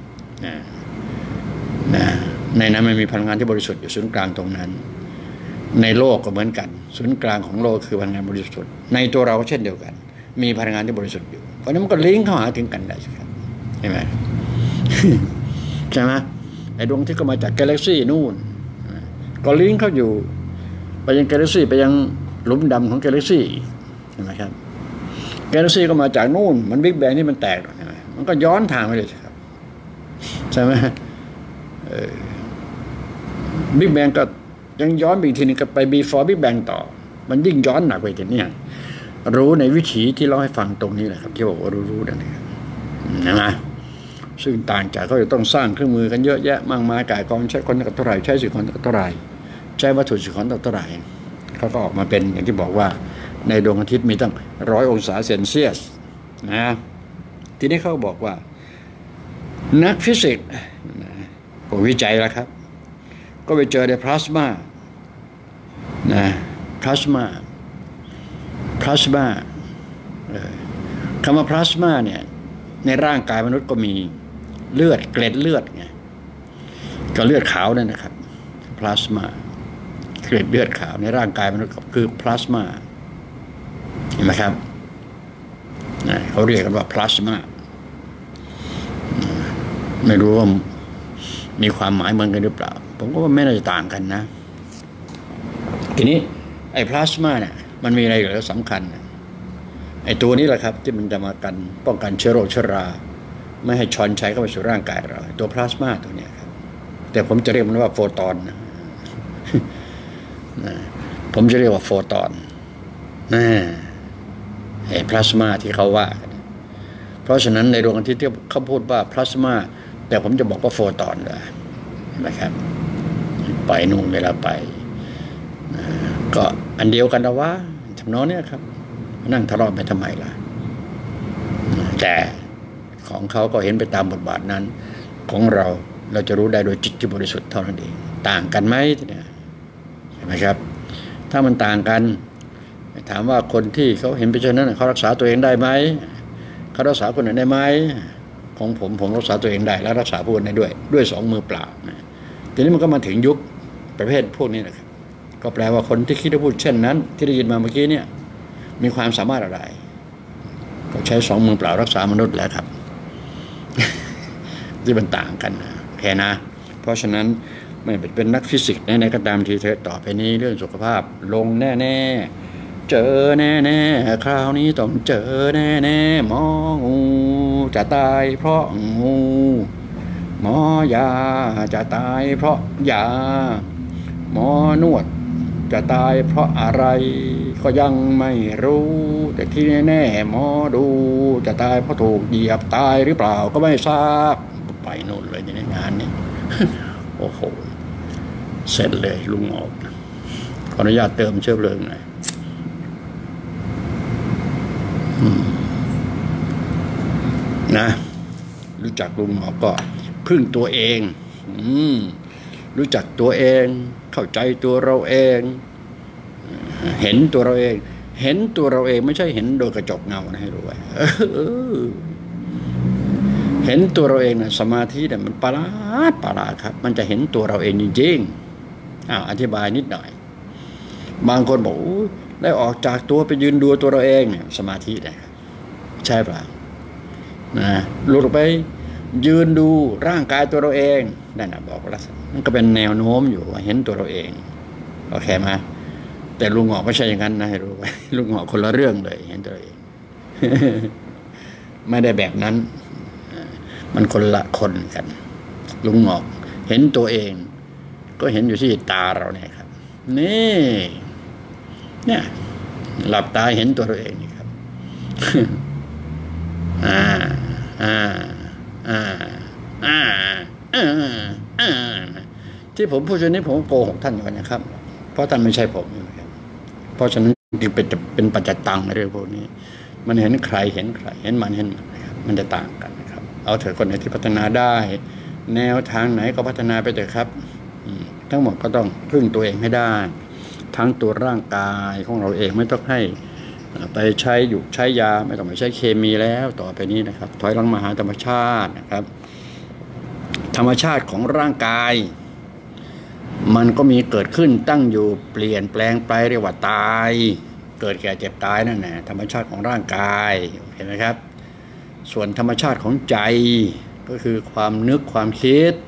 ในนั้นมันมีพลังงานที่บริสุทธิ์อยู่ศูนย์กลางตรงนั้นในโลกก็เหมือนกันศูนย์กลางของโลกคือพลังงานบริสุทธิ์ในตัวเราก็เช่นเดียวกันมีพลังงานที่บริสุทธิ์อยู่เพราะนั้นมันก็ลิงก์เข้าหาถึงกันได้ครับใช่ไหม ใช่ไหมไอ้ดวงที่ก็มาจากกาแล็กซี่นู่นก็ลิงก์เข้าอยู่ไปยังกาแล็กซี่ไปยังหลุมดำของกาแล็กซี่ใช่ไหมครับกาแล็กซี่ก็มาจากนู่นมันบิ๊กแบงที่มันแตกใช่ไหมมันก็ย้อนทางไปเลยครับใช่ไหมบิ๊กแบงก็ยังย้อนไปอีกทีนึงก็ไป before Big Bang ต่อมันยิ่งย้อนหนักไปทีนี้รู้ในวิถีที่เราให้ฟังตรงนี้แหละครับที่บอกว่ารู้นั่นเองนะซึ่งต่างจากเขาจะต้องสร้างเครื่องมือกันเยอะแยะมากมายก่ายกองใช้คนเท่าไหร่ใช้สิ่งคนเท่าไหร่ใช้วัตถุสิ่งของเท่าไหร่เขาก็ออกมาเป็นอย่างที่บอกว่าในดวงอาทิตย์มีตั้ง100 องศาเซนเซียสนะทีนี้เขาบอกว่านักฟิสิกส์ผมวิจัยแล้วครับก็ไปเจอในพลาสมาพลาสมาคำว่าพลาสมาเนี่ยในร่างกายมนุษย์ก็มีเลือดเกล็ดเลือดไงก็เลือดขาวนั่นนะครับพลาสมาเกล็ดเลือดขาวในร่างกายมนุษย์คือพลาสมาเห็นไหมครับเขาเรียกกันว่าพลาสมาไม่รู้ว่ามีความหมายเหมือนกันหรือเปล่าผมก็ว่าไม่น่าจะต่างกันนะทีนี้ไอ้พลาสมาเนี่ยมันมีอะไรเหลือสำคัญไอ้ตัวนี้แหละครับที่มันจะมากันป้องกันเชื้อโรคเชื้อราไม่ให้ช้อนชัยเข้าไปสู่ร่างกายเราตัวพลาสมาตัวนี้ครับแต่ผมจะเรียกมันว่าโฟตอนนะผมจะเรียกว่าโฟตอนไอ้พลาสมาที่เขาว่ากันเพราะฉะนั้นในดวงอาทิตย์ที่เขาพูดว่าพลาสมาแต่ผมจะบอกว่าโฟตอนเลยนะครับไปนู่นเวลาไปก็อันเดียวกันนะว่าทำนองนี้ครับนั่งทะเลาะไปทำไมล่ะแต่ของเขาก็เห็นไปตามบทบาทนั้นของเราจะรู้ได้โดยจิตที่บริสุทธิ์เท่านั้นเองต่างกันไหมเนี่ยเห็นไหมครับถ้ามันต่างกันถามว่าคนที่เขาเห็นไปเช่นนั้นเขารักษาตัวเองได้ไหมเขารักษาคนอื่นได้ไหมของผมรักษาตัวเองได้และรักษาผู้อื่นได้ด้วยสองมือเปล่านะทีนี้มันก็มาถึงยุคประเภทพวกนี้นะครับก็แปลว่าคนที่คิดและพูดเช่นนั้นที่ได้ยินมาเมื่อกี้เนี่ยมีความสามารถอะไรก็ใช้สองมือเปล่ารักษามนุษย์แล้วครับ ที่มันต่างกันนะแค่นะเพราะฉะนั้นไม่เป็นนักฟิสิกส์ไหนๆก็ตามทีเธอต่อไปนี้เรื่องสุขภาพลงแน่ๆเจอแน่ๆคราวนี้ต้องเจอแน่ๆหมองูจะตายเพราะงูหมอยาจะตายเพราะยาหมอนวดจะตายเพราะอะไรก็ยังไม่รู้แต่ที่แน่ๆหมอดูจะตายเพราะถูกเหยียบตายหรือเปล่าก็ไม่ทราบไปโน่นเลยในงานนี้ โอ้โหเสร็จเลยลุงออกขออนุญาตเติมเชื้อเพลิงหน่อยนะรู้จักลุงหมอก็พึ่งตัวเองรู้จักตัวเองเข้าใจตัวเราเองเห็นตัวเราเองเห็นตัวเราเองไม่ใช่เห็นโดยกระจกเงานะให้รู้ไว้เห็นตัวเราเองนะสมาธิเนี่ยมันประหลาดครับมันจะเห็นตัวเราเองจริงๆอธิบายนิดหน่อยบางคนบอกได้ออกจากตัวไปยืนดูตัวเราเองเนี่ยสมาธินะครับใช่เปล่านะหลุดออกไปยืนดูร่างกายตัวเราเองนั่นนะบอกลักษณะมันก็เป็นแนวโน้มอยู่ว่าเห็นตัวเราเองโอเคไหมแต่ลุงหงอกไม่ใช่อย่างนั้นนะให้รู้ไว้ลุงหงอกคนละเรื่องเลยเห็นตัวเอง ไม่ได้แบบนั้นมันคนละคนกันลุงหงอกเห็นตัวเองก็เห็นอยู่ที่ตาเราเนี่ยครับนี่เนี่ยหลับตาเห็นตัวเราเองนี่ครับ ที่ผมพูดเช่นนี้ผมโกหกท่านอยู่นะครับเพราะท่านไม่ใช่ผมนะครับเพราะฉะนั้นจึงเป็นปัจจตังในเรื่องพวกนี้มันเห็นใครเห็นใครเห็นมันนะครับมันจะต่างกันนะครับเอาเถอะคนไหนที่พัฒนาได้แนวทางไหนก็พัฒนาไปเถอะครับทั้งหมดก็ต้องพึ่งตัวเองให้ได้ทั้งตัวร่างกายของเราเองไม่ต้องให้ไปใช้ยาไม่ต้องไปใช้เคมีแล้วต่อไปนี้นะครับถอยหลังมาหาธรรมชาตินะครับธรรมชาติของร่างกายมันก็มีเกิดขึ้นตั้งอยู่เปลี่ยนแปลงไปเรียกว่าตายเกิดแก่เจ็บตายนั่นแหละธรรมชาติของร่างกายเห็นไหมครับส่วนธรรมชาติของใจก็คือความนึกความคิด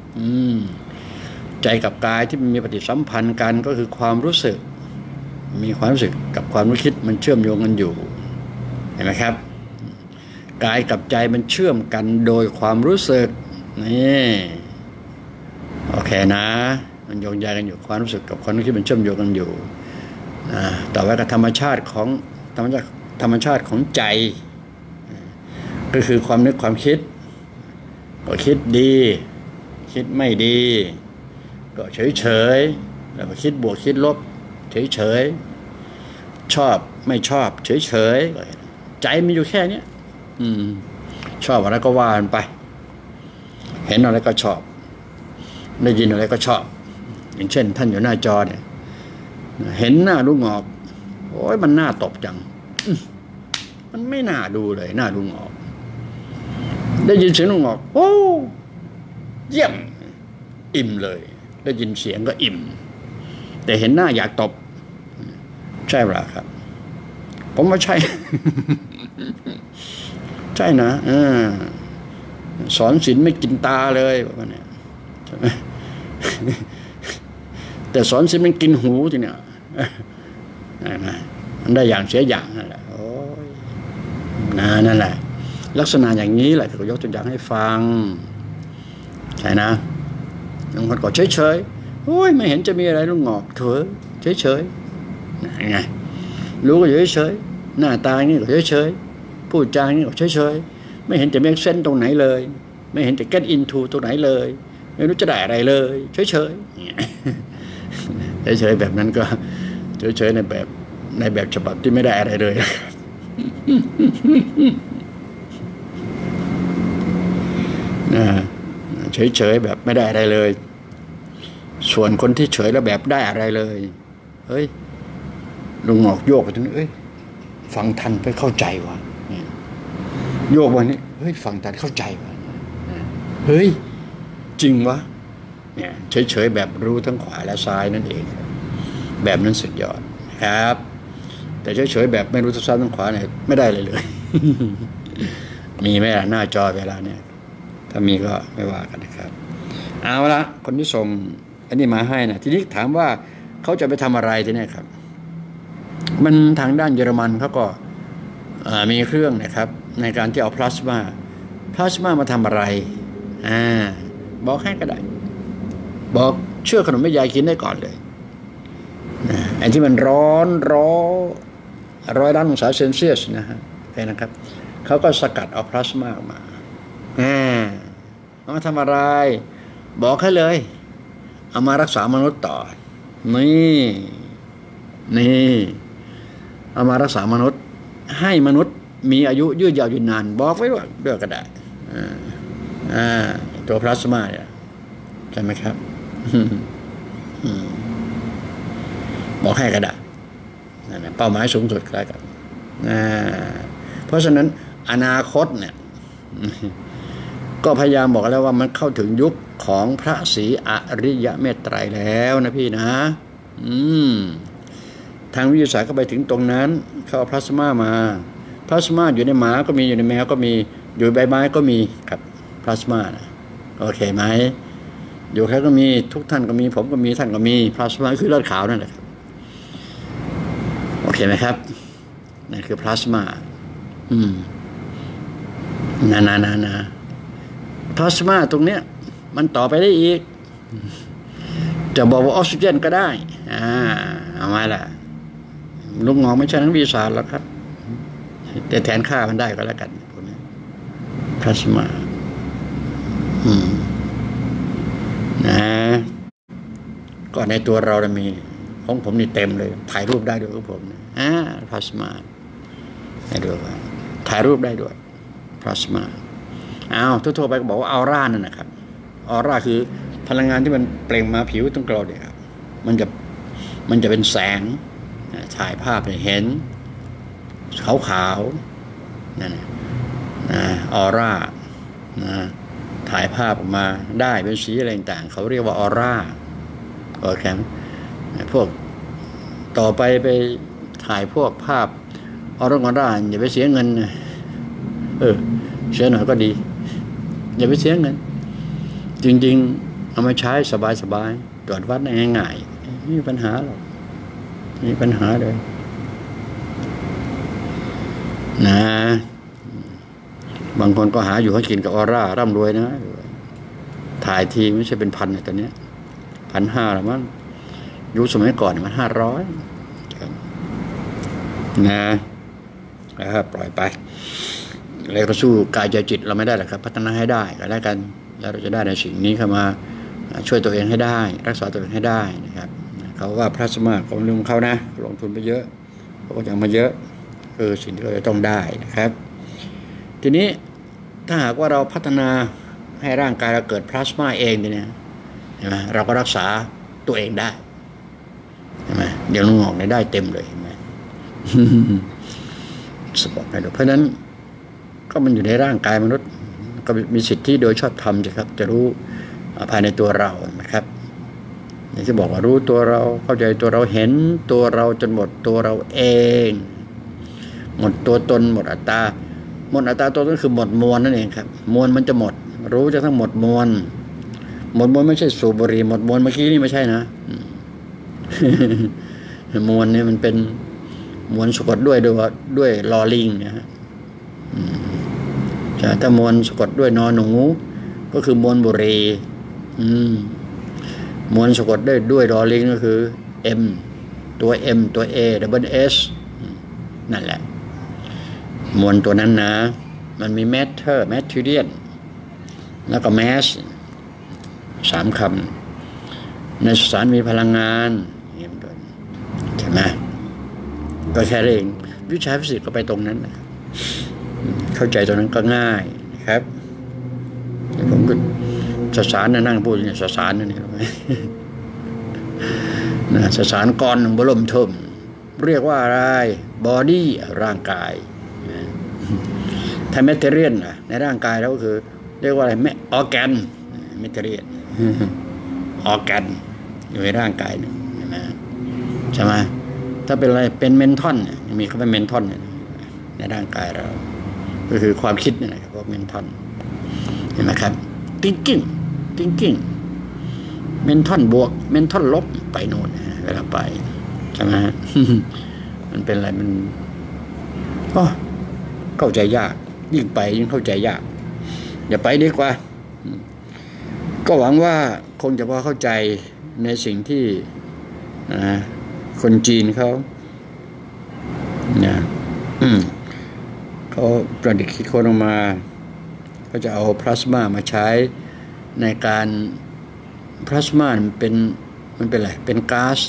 ใจกับกายที่มันมีปฏิสัมพันธ์กันก็คือความรู้สึกมีความรู้สึกกับความรู้คิดมันเชื่อมโยงกันอยู่เห็นไหมครับกายกับใจมันเชื่อมกันโดยความรู้สึกนี่โอเคนะมันโยงใยกันอยู่ความรู้สึกกับความรู้คิดมันเชื่อมโยงกันอยู่ต่อไปกับธรรมชาติของใจก็คือความนึกความคิดก็คิดดีคิดไม่ดีก็เฉยแล้วก็คิดบวกคิดลบเฉยชอบไม่ชอบเฉยใจมันอยู่แค่นี้ชอบอะไรก็ว่ามันไปเห็นอะไรก็ชอบได้ยินอะไรก็ชอบอย่างเช่นท่านอยู่หน้าจอเนี่ยเห็นหน้าลุงหงอกโอ้ยมันน่าตบจังมันไม่น่าดูเลยหน้าลุงหงอกได้ยินเสียงลุงหงอกโอ้เยี่ยมอิ่มเลยได้ยินเสียงก็อิ่มแต่เห็นหน้าอยากตบใช่เปล่าครับผมว่าใช่ ใช่นะสอนศีลไม่กินตาเลยแบบนี้ใช่ไหม แต่สอนศีลมันกินหูทีเนี่ยมันได้อย่างเสียอย่างนั่นแหละโอ้ยนั่นแหละลักษณะอย่างนี้แหละที่เขายกตัวอย่างให้ฟังใช่นะบางคนก็เฉยโอ้ยไม่เห็นจะมีอะไรลุงหงอกเถอะเฉยไงรู้ก็เฉยหน้าตานี่ก็เฉยพูดจานี่ก็เฉยไม่เห็นจะเมคเซนส์ตรงไหนเลยไม่เห็นจะ get into ตรงไหนเลยไม่รู้จะได้อะไรเลยเฉยแบบนั้นก็เฉยในแบบฉบับที่ไม่ได้อะไรเลยเฉยๆแบบไม่ได้อะไรเลย ส่วนคนที่เฉยแล้วแบบได้อะไรเลยเฮ้ยลุงหงอกโยกไปตรงนี้ฟังทันไปเข้าใจวะโยกวันนี้เฮ้ยฟังทันเข้าใจวะเฮ้ยจริงวะเนี่ยเฉยๆแบบรู้ทั้งขวาและซ้ายนั่นเองแบบนั้นสุดยอดครับ แต่เฉยๆแบบไม่รู้ทั้งซ้ายทั้งขวาเนี่ยไม่ได้เลย มีไหมล่ะหน้าจอเวลาเนี่ยถ้ามีก็ไม่ว่ากันนะครับเอาละคนที่ส่งอันนี้มาให้นะทีนี้ถามว่าเขาจะไปทำอะไรที่นี่ครับมันทางด้านเยอรมันเขาก็มีเครื่องนะครับในการที่เอาพลาสมามาทำอะไรบอกให้ก็ได้บอกเชื่อขนมแม่ยายกินได้ก่อนเลยไอ้ที่มันร้อน100 องศาเซลเซียสนะฮะนะครับเขาก็สกัดเอาพลาสมาออกมาเอามาทำอะไรบอกให้เลยเอามารักษามนุษย์ต่อนี่เอามารักษามนุษย์ให้มนุษย์มีอายุยืดยาวยืนนานบอกไว้ด้วยก็ได้ตัวพลาสมาเนี่ยใช่ไหมครับบอกให้ก็ได้นั่นเป้าหมายสูงสุดแล้วกันเพราะฉะนั้นอนาคตเนี่ยก็พยายามบอกแล้วว่ามันเข้าถึงยุคของพระศรีอริยเมตไตรแล้วนะพี่นะทางวิทยาศาสตร์ก็ไปถึงตรงนั้นเขาเอาพลาสมาอยู่ในหมาก็มีอยู่ในแมวก็มีอยู่ใบไม้ก็มีครับพลาสมานะโอเคไหมอยู่ใครก็มีทุกท่านก็มีผมก็มีท่านก็มีพลาสมาคือเลือดขาวนั่นแหละครับโอเคไหมครับนั่นคือพลาสมานะพลาสมาตรงเนี้ยมันต่อไปได้อีกจะบอกว่าออกซิเจนก็ได้เอาไว้ล่ะลุงงอกไม่ใช่นักวิทยาศาสตร์หรอกครับแต่แทนค่ามันได้ก็แล้วกันพวกนี้พลาสมานะก็ในตัวเรามีของผมนี่เต็มเลยถ่ายรูปได้ด้วยของผมพลาสมาให้ดูว่าถ่ายรูปได้ด้วยพลาสมาทั่วๆไปก็บอกว่าออร่านั่นนะครับออร่าคือพลังงานที่มันเปล่งมาผิวตรงเราเนี่ยครับมันจะเป็นแสงถ่ายภาพเห็นขาวๆนั่นออร่าถ่ายภาพออกมาได้เป็นสีอะไรต่างเขาเรียกว่าออร่าโอเคพวกต่อไปถ่ายพวกภาพออร่าอย่าไปเสียเงินเสียหน่อยก็ดีอย่าไปเสียเงินจริงๆเอามาใช้สบายๆตรวจวัดได้ง่ายๆไม่มีปัญหาหรอกไม่มีปัญหาเลยนะบางคนก็หาอยู่ให้กินกับออร่าร่ำรวยนะถ่ายทีไม่ใช่เป็นพันตอนนี้1,500หรือมั้งยุคสมัยก่อนมัน500นะครับปล่อยไปเลยก็สู้กายใจจิตเราไม่ได้หรอกครับพัฒนาให้ได้ก็แล้วกันแล้วเราจะได้ในสิ่งนี้เข้ามาช่วยตัวเองให้ได้รักษาตัวเองให้ได้นะครับเขาว่าพลาสมาของลุงเขานะลงทุนไปเยอะเขาก็ยังมาเยอะคือสิ่งที่เราจะต้องได้นะครับทีนี้ถ้าหากว่าเราพัฒนาให้ร่างกายเราเกิดพลาสมาเองเนี่ยเห็นไหมเราก็รักษาตัวเองได้เห็นไหมเดี๋ยวลุงหงอกได้เต็มเลยเห็นไหมสปอร์ตให้ดูเพราะฉะนั้นก็มันอยู่ในร่างกายมนุษย์ก็มีสิทธิโดยชอบธรรมใช่ครับจะรู้ภายในตัวเรานะครับอย่างที่บอกว่ารู้ตัวเราเข้าใจตัวเราเห็นตัวเราจนหมดตัวเราเองหมดตัวตนหมดอัตตาตัวตนคือหมดมวลนั่นเองครับมวลมันจะหมดรู้จะทั้งหมดมวลไม่ใช่สูบบุหรี่หมดมวลเมื่อกี้นี่ไม่ใช่นะมวลเนี่ยมันเป็นมวลสะกดด้วยลอลิงนะฮะถ้ามวลสะกดด้วยนอหนูก็คือมวลบุหรี่มวลสะกดด้วยลอลิงก็คือ M ตัว M ตัว A double S นั่นแหละมวลตัวนั้นนะมันมี material แล้วก็ mass 3 คำในสสารมีพลังงานใช่ไหมก็แค่เองวิชาฟิสิกส์ก็ไปตรงนั้นนะครับเข้าใจตรงนั้นก็ง่ายนะครับผมก็สสารนั่งพูดเนี่ยสสารนั่นเองนะสสารก้อนหนึ่งบรมเทิมเรียกว่าอะไรบอดี้ร่างกายถ้าเมเทเรียนในร่างกายแล้วก็คือเรียกว่าอะไรออร์แกนเมเทเรียนออร์แกนอยู่ในร่างกายเนี่ยใช่ไหมถ้าเป็นอะไรเป็นเมนทอนเนี่ยมีคำว่าเมนทอนในร่างกายเราก็คือความคิดนี่แหละครับว่าเมนทอนเห็นไหมครับ thinking เมนทอนบวกเมนทอนลบไปโน่นเวลาไปใช่ไหม มันเป็นอะไรมันก็เข้าใจยากยิ่งไปยิ่งเข้าใจยากอย่าไปดีกว่าก็หวังว่าคงจะพอเข้าใจในสิ่งที่คนจีนเขาเขาประดิษฐ์คิดค้นออกมาก็จะเอาพลาสมามาใช้ในการพลาสมามันเป็นอะไรเป็นก๊าซ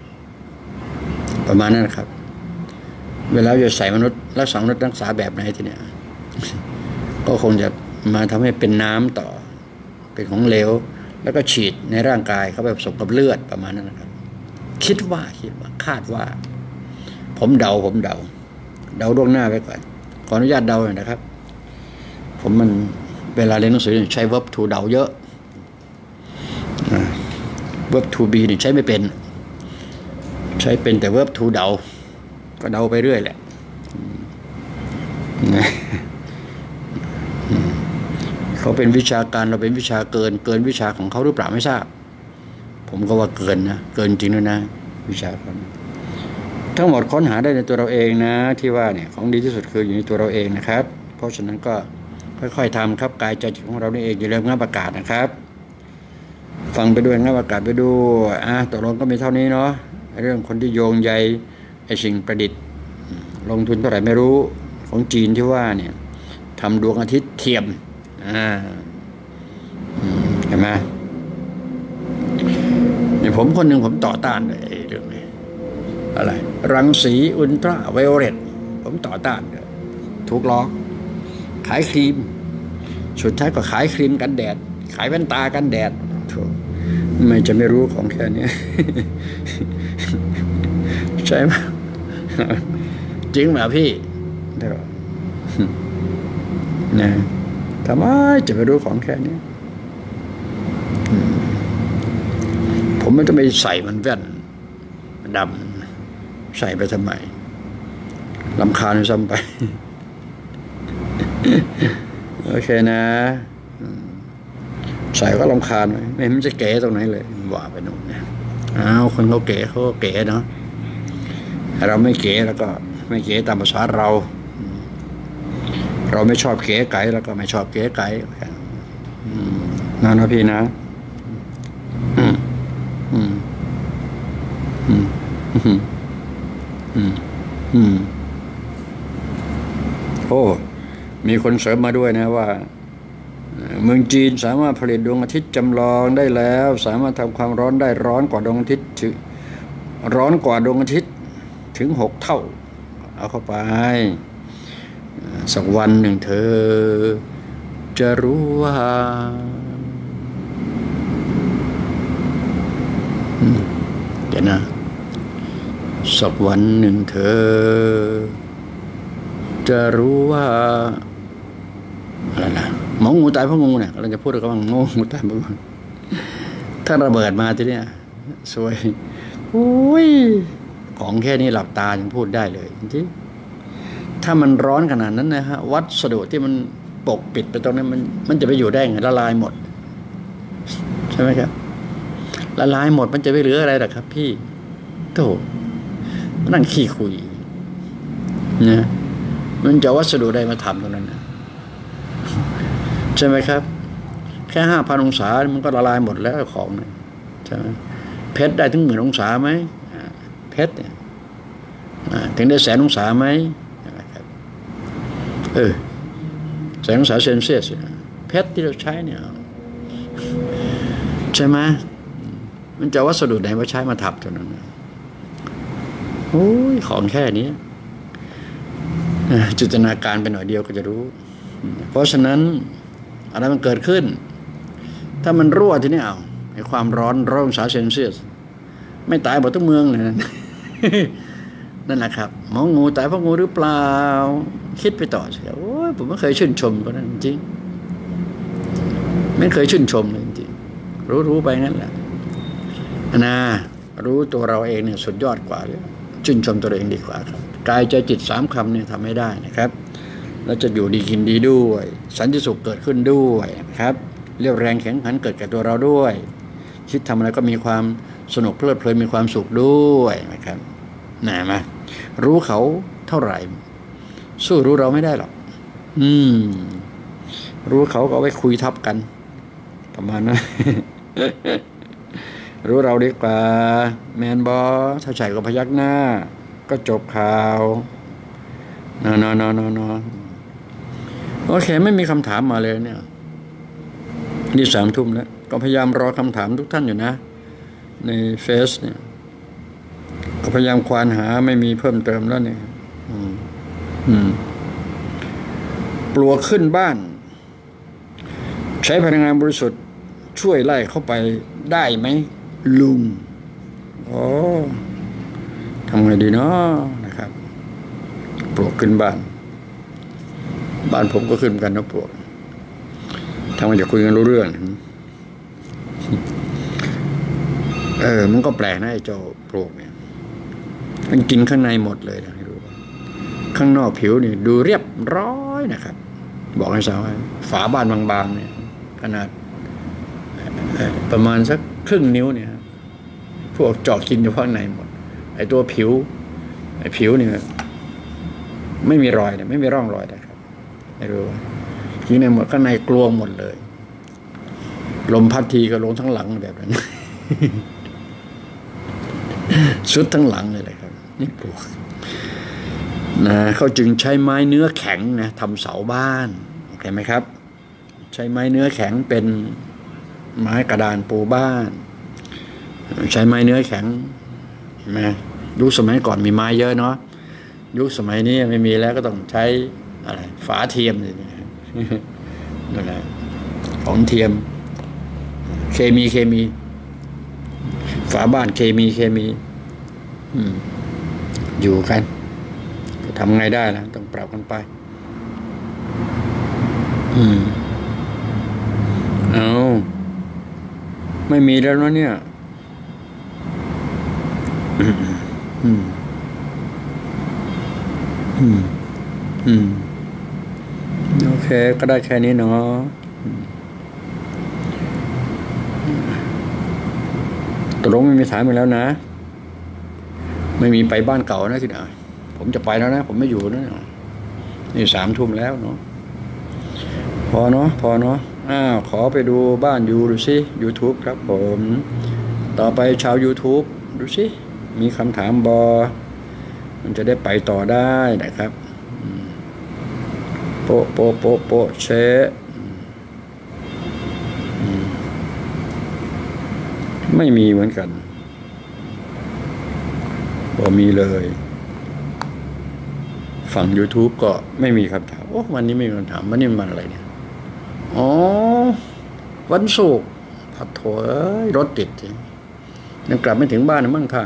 ประมาณนั้นครับเวลาจะใส่มนุษย์รักษามนุษย์รักษาแบบไหนทีเนี้ยก็คงจะมาทำให้เป็นน้ำต่อเป็นของเหลวแล้วก็ฉีดในร่างกายเข้าไปผสมกับเลือดประมาณนั้นนะครับคิดว่าคาดว่าผมเดาล่วงหน้าไว้ก่อนขออนุญาตเดาหน่อยนะครับผมมันเวลาเรียนหนังสือใช้ verb to เดาเยอะ verb to be นี่ใช้ไม่เป็นใช้เป็นแต่ verb to เดาก็เดาไปเรื่อยแหละเขาเป็นวิชาการเราเป็นวิชาเกินวิชาของเขาหรือเปล่าไม่ทราบผมก็ว่าเกินนะเกินจริงด้วยนะวิชาการทั้งหมดค้นหาได้ในตัวเราเองนะที่ว่าเนี่ยของดีที่สุดคืออยู่ในตัวเราเองนะครับเพราะฉะนั้นก็ค่อยๆทำครับกายใจจิตของเรานี่เองอย่าลืมงับอากาศนะครับฟังไปด้วยงับอากาศไปด้วยตกลงก็มีเท่านี้เนาะเรื่องคนที่โยงใยไอ้สิ่งประดิษฐ์ลงทุนเท่าไหร่ไม่รู้ของจีนที่ว่าเนี่ยทำดวงอาทิตย์เทียมเห็นไหมเนี่ยผมคนหนึ่งผมต่อต้านเลยเรื่องนี้อะไรรังสีอุลตราไวโอเลตผมต่อต้านเลยถูกล้อขายครีมสุดท้ายก็ขายครีมกันแดดขายแว่นตากันแดดไม่จะไม่รู้ของแค่นี้ ใช่ไหมจริงไหมพี่เดี๋ยวนะทำไมจะไม่รู้ของแค่นี้ผมไม่ต้องไปใส่มันแว่นดำใส่ไปทำไมรำคาญซ้ำไป โอเคนะใส่ก็รำคาญไม่มันจะเก๋ตรงไหนเลยว่าไปโน่นนะคนเขาเก๋เขาก็เก๋เนาะเราไม่เก๋แล้วก็ไม่เก๋ตามภาษาเราไม่ชอบเก๋ไก่แล้วก็ไม่ชอบเก๋ไก่นะพี่นะโอ้มีคนเสริมมาด้วยนะว่าเมืองจีนสามารถผลิตดวงอาทิตย์จำลองได้แล้วสามารถทำความร้อนได้ร้อนกว่าดวงอาทิตย์ถึง6 เท่าเอาเข้าไปสักวันหนึ่งเธอจะรู้ว่าเดี๋ยวนะสักวันหนึ่งเธอจะรู้ว่าอะไรล่ะหมองูตายเพราะงูเนี่ยเราจะพูดกันว่างูตายเพราะงูถ้าระเบิดมาทีเนี้ยสวยโอ้ยของแค่นี้หลับตายังพูดได้เลยจริงถ้ามันร้อนขนาดนั้นนะฮะวัสดุที่มันปกปิดไปตรงนั้นมันจะไปอยู่ได้ไงละลายหมดใช่ไหมครับละลายหมดมันจะไปเหลืออะไรหรอครับพี่โธ่นั่งขี้คุยนะมันจะวัสดุใดมาทำตรงนั้นนะใช่ไหมครับแค่ 5,000 องศามันก็ละลายหมดแล้วของนะใช่ไหมเพชรได้ถึง10,000 องศาไหมเพชรเนี่ยถึงได้100,000 องศาไหม100,000 องศาเซนเซียสเพชรที่เราใช้เนี่ยใช่ไหมมันจะวัสดุไหนมาใช้มาทับตรงนั้นโอ้ยของแค่นี้จินตนาการไปหน่อยเดียวก็จะรู้เพราะฉะนั้นอะไรมันเกิดขึ้น ถ้ามันรั่วทีนี้เอาไอ้ความร้อน100 องศาเซลเซียสไม่ตายหมดทั้งเมืองเลย นั่นแหละครับหมองูตายเพราะงูหรือเปล่าคิดไปต่อสิโอ้ยผมไม่เคยชื่นชมคนนั้นจริงไม่เคยชื่นชมเลยจริงรู้ไปงั้นแหละนะรู้ตัวเราเองเนี่ยสุดยอดกว่าเลยชื่นชมตัวเองดีกว่าครับกายใจจิต3 คำเนี่ยทำให้ได้นะครับแล้วจะอยู่ดีกินดีด้วยสันติสุขเกิดขึ้นด้วยนะครับเรียวแรงแข็งขันเกิดกับตัวเราด้วยคิดทำอะไรก็มีความสนุกเพลิดเพลินมีความสุขด้วยนะครับมารู้เขาเท่าไหร่สู้รู้เราไม่ได้หรอกรู้เขาก็เอาไว้คุยทับกันประมาณนั้น รู้เราดีกว่าแมนบอถ้าใช่ก็พยักหน้าก็จบข่าวนอโอเคไม่มีคำถามมาเลยเนี่ยนี่3 ทุ่มแล้วก็พยายามรอคำถามทุกท่านอยู่นะในเฟซเนี่ยก็พยายามควานหาไม่มีเพิ่มเติมแล้วเนี่ยปลวกขึ้นบ้านใช้พลังงานบริสุทธิ์ช่วยไล่เข้าไปได้ไหมลุงทำไงดีเนาะนะครับปลวกขึ้นบ้านผมก็ขึ้นกันนะปลวกทำไมจะคุยกันรู้เรื่องมันก็แปลกนะไอ้เจ้าปลวกเนี่ยมันกินข้างในหมดเลยนะให้รู้ข้างนอกผิวนี่ดูเรียบร้อยนะครับบอกให้ทราบว่าฝาบ้านบางๆเนี่ยขนาดประมาณสักครึ่งนิ้วเนี่ยพวกเจาะกินอยู่ข้างในหมดไอ้ตัวผิวเนี่ยไม่มีรอยเนี่ยไม่มีร่องรอยนะครับไม่รู้กินในหมดข้างในกลวงหมดเลยลมพัดทีก็ลงทั้งหลังแบบนั้น สุดทั้งหลังเลยแหละครับนี่ปลวกนะเขาจึงใช้ไม้เนื้อแข็งนะทำเสาบ้านโอเคไหมครับใช้ไม้เนื้อแข็งเป็นไม้กระดานปูบ้านใช้ไม้เนื้อแข็งนะยุคสมัยก่อนมีไม้เยอะเนาะยุคสมัยนี้ไม่มีแล้วก็ต้องใช้อะไรฝาเทียมเลยนั่นแหละของเทียมเคมีฝาบ้านเคมีอยู่กันจะทำไงได้ล่ะต้องปรับกันไปเอาไม่มีแล้วนะเนี่ยโอเคก็ได้แค่นี้เนาะตกลงไม่มีถามอีกแล้วนะไม่มีไปบ้านเก่านะสินะผมจะไปแล้วนะผมไม่อยู่นะนี่3 ทุ่มแล้วเนาะพอเนาะขอไปดูบ้านอยู่ดูสิ YouTube ครับผมต่อไปชาว YouTube ดูสิมีคำถามมันจะได้ไปต่อได้นะครับโปะเชะไม่มีเหมือนกันมีเลยฝั่ง YouTube ก็ไม่มีคำถามวันนี้ไม่มีคำถามวันนี้มันอะไรเนี่ยวันศุกร์ผัดโถรถติดยังกลับไม่ถึงบ้านมั่งท่า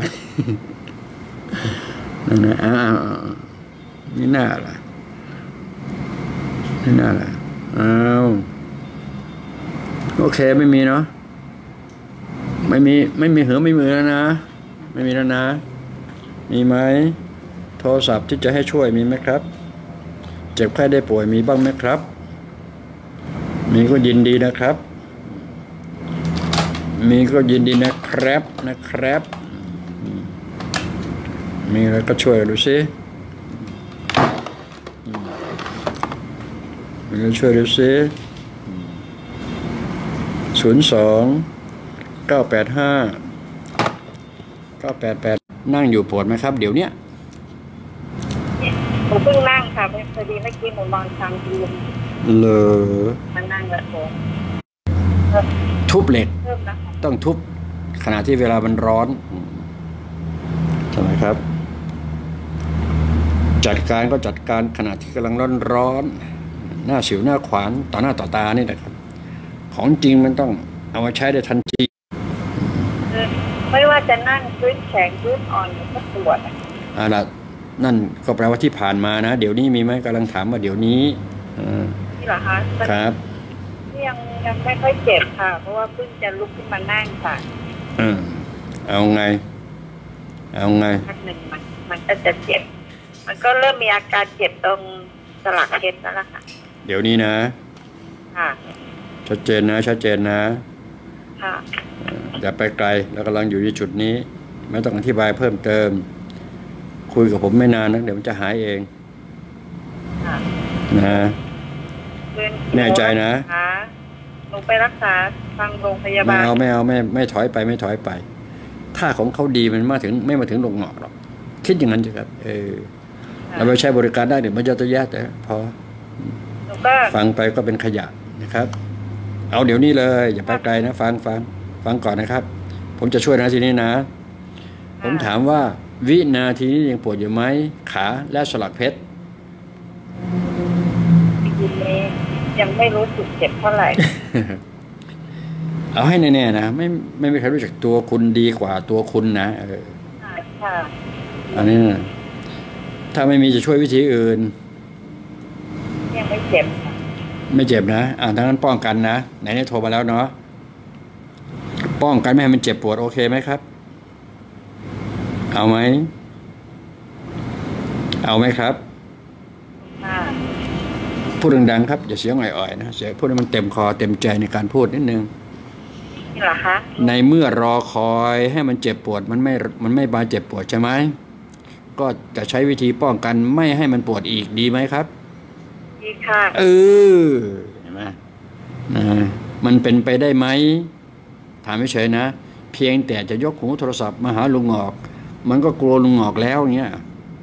นั่นนะนี่น่าล่ะโอเคไม่มีเนาะไม่มีไม่มีแล้วนะไม่มีแล้วนะมีไหมโทรศัพท์ที่จะให้ช่วยมีไหมครับเจ็บไข้ได้ป่วยมีบ้างไหมครับมีก็ยินดีนะครับมีอะไรก็ช่วยดูสิช่วยดูสิ02-985-988นั่งอยู่ปวดไหมครับเดี๋ยวเนี้ยผมเพิ่งนั่งค่ะพอดีเมื่อกี้ผมนอนฟังดูมันนั่งแล้วทุบเหล็กต้องทุบขณะที่เวลามันร้อนใช่ไหมครับจัดการขณะที่กำลังร้อนหน้าสิวหน้าขวานต่อหน้าต่อตานี่นะครับของจริงมันต้องเอามาใช้ได้ทันทีไม่ว่าจะนั่งพื้นแข็งพื้นอ่อนก็ปวดล่ะนั่นก็แปลว่าที่ผ่านมานะเดี๋ยวนี้มีไหมกำลังถามว่าเดี๋ยวนี้นี่เหรอคะครับยังไม่ค่อยเจ็บค่ะเพราะว่าเพิ่งจะลุกขึ้นมานั่งค่ะเอาไงพักหนึ่งมันก็จะเจ็บมันก็เริ่มมีอาการเจ็บตรงสลักเพชรแล้วล่ะค่ะเดี๋ยวนี้นะค่ะชัดเจนนะค่ะอย่าไปไกลเรากำลังอยู่ที่จุดนี้ไม่ต้องอธิบายเพิ่มเติมคุยกับผมไม่นานนะเดี๋ยวมันจะหายเองนะแน่ใจนะหนูไปรักษาทางโรงพยาบาลไม่ถอยไปถ้าของเขาดีมันไม่มาถึงโรงหงอกหรอกคิดอย่างนั้นใช่ครับเราไปใช้บริการได้เดี๋ยวมันจะตัวแย่แต่พอฟังไปก็เป็นขยะนะครับเอาเดี๋ยวนี้เลยอย่าไปไกลนะฟังก่อนนะครับผมจะช่วยนะทีนี้นะผมถามว่าวินาทีนี้ยังปวดอยู่ไหมขาและสลักเพชรยังไม่รู้สึกเจ็บเท่าไหร่เอาให้แน่ๆนะไม่มีใครรู้จักตัวคุณดีกว่าตัวคุณนะค่ะอันนี้นะถ้าไม่มีจะช่วยวิธีอื่นยังไม่เจ็บนะทั้งนั้นป้องกันนะไหนๆโทรมาแล้วเนาะป้องกันไม่ให้มันเจ็บปวดโอเคไหมครับเอาไหมครับพูดดังๆครับอย่าเสียงอ่อยๆนะเสียงพูดให้มันเต็มคอเต็มใจในการพูดนิดนึงนี่เหรอคะในเมื่อรอคอยให้มันเจ็บปวดมันไม่บาดเจ็บปวดใช่ไหมก็จะใช้วิธีป้องกันไม่ให้มันปวดอีกดีไหมครับดีค่ะเห็นไหมมันเป็นไปได้ไหมถามเฉยๆนะเพียงแต่จะยกหูโทรศัพท์มาหาลุงหงอกมันก็กลัวลุงหงอกแล้วเงี้ย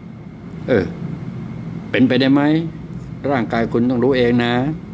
เป็นไปได้ไหมร่างกายคุณต้องรู้เองนะ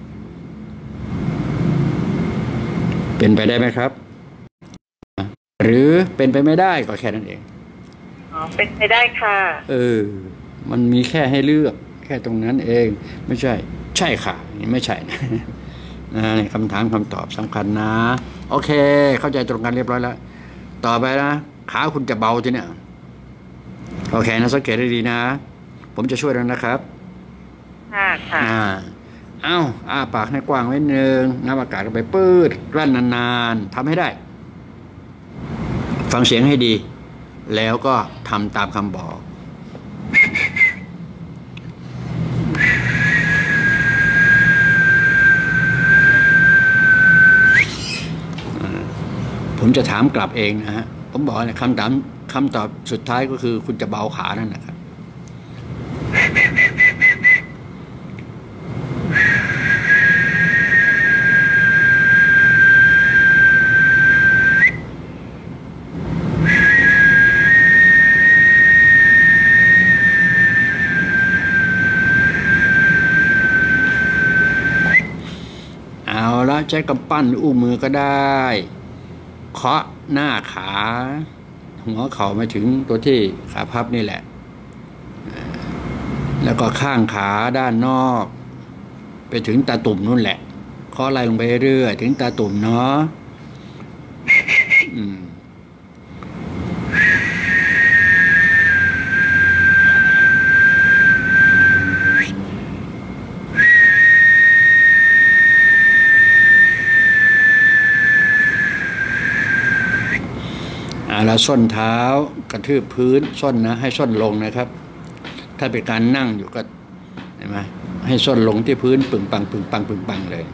เป็นไปได้ไหมครับหรือเป็นไปไม่ได้ก็แค่นั้นเองเป็นไปได้ค่ะมันมีแค่ให้เลือกแค่ตรงนั้นเองไม่ใช่ค่ะนี่ไม่ใช่นะคำถามคำตอบสำคัญนะโอเคเข้าใจตรงกันเรียบร้อยแล้วต่อไปนะขาคุณจะเบาทีเนี่ยโอเคนะสังเกตได้ดีนะผมจะช่วยแล้วนะครับค่ะอ้าปากให้กว้างไว้นึงน้ำอากาศเข้าไปปืดกลั้นนานๆทำให้ได้ฟังเสียงให้ดีแล้วก็ทำตามคำบอกผมจะถามกลับเองนะฮะผมบอกนะคำตอบสุดท้ายก็คือคุณจะเบาขานั่นนะครับเอาละใช้กำปั้นอุ้งมือก็ได้เคาะหน้าขาหัวเข่ามาถึงตัวที่ขาพับนี่แหละแล้วก็ข้างขาด้านนอกไปถึงตาตุ่มนู่นแหละเคาะไล่ลงไปเรื่อยถึงตาตุ่มเนาะแล้วส้นเท้ากระทืบพื้นส้นนะให้ส้นลงนะครับถ้าเป็นการนั่งอยู่ก็เห็นไหมให้ส้นลงที่พื้นปึ่งปังเลย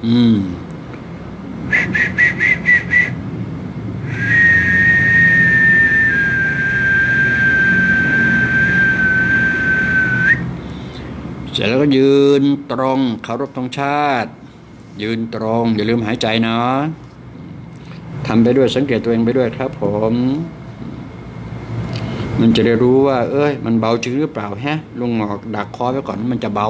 เสร็จแล้วก็ยืนตรงเคารพธงชาติยืนตรงอย่าลืมหายใจนะทำไปด้วยสังเกตตัวเองไปด้วยครับผมมันจะได้รู้ว่ามันเบาจริงหรือเปล่าลุงหงอกดักคอไว้ก่อนมันจะเบา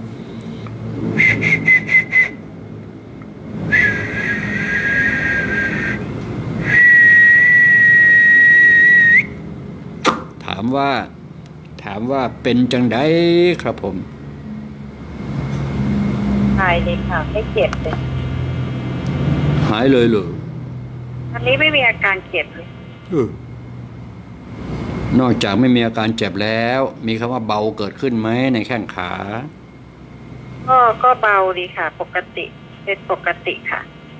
ถามว่าเป็นจังไดครับผมหายเลยค่ะไม่เจ็บเลยายเลยเหรอตอนนี้ไม่มีอาการเจ็บเลยนอกจากไม่มีอาการเจ็บแล้ว มีคำว่าเบาเกิดขึ้นไหมในแข้งขาก็เบาดีค่ะ ปกติเป็นปกติค่ะ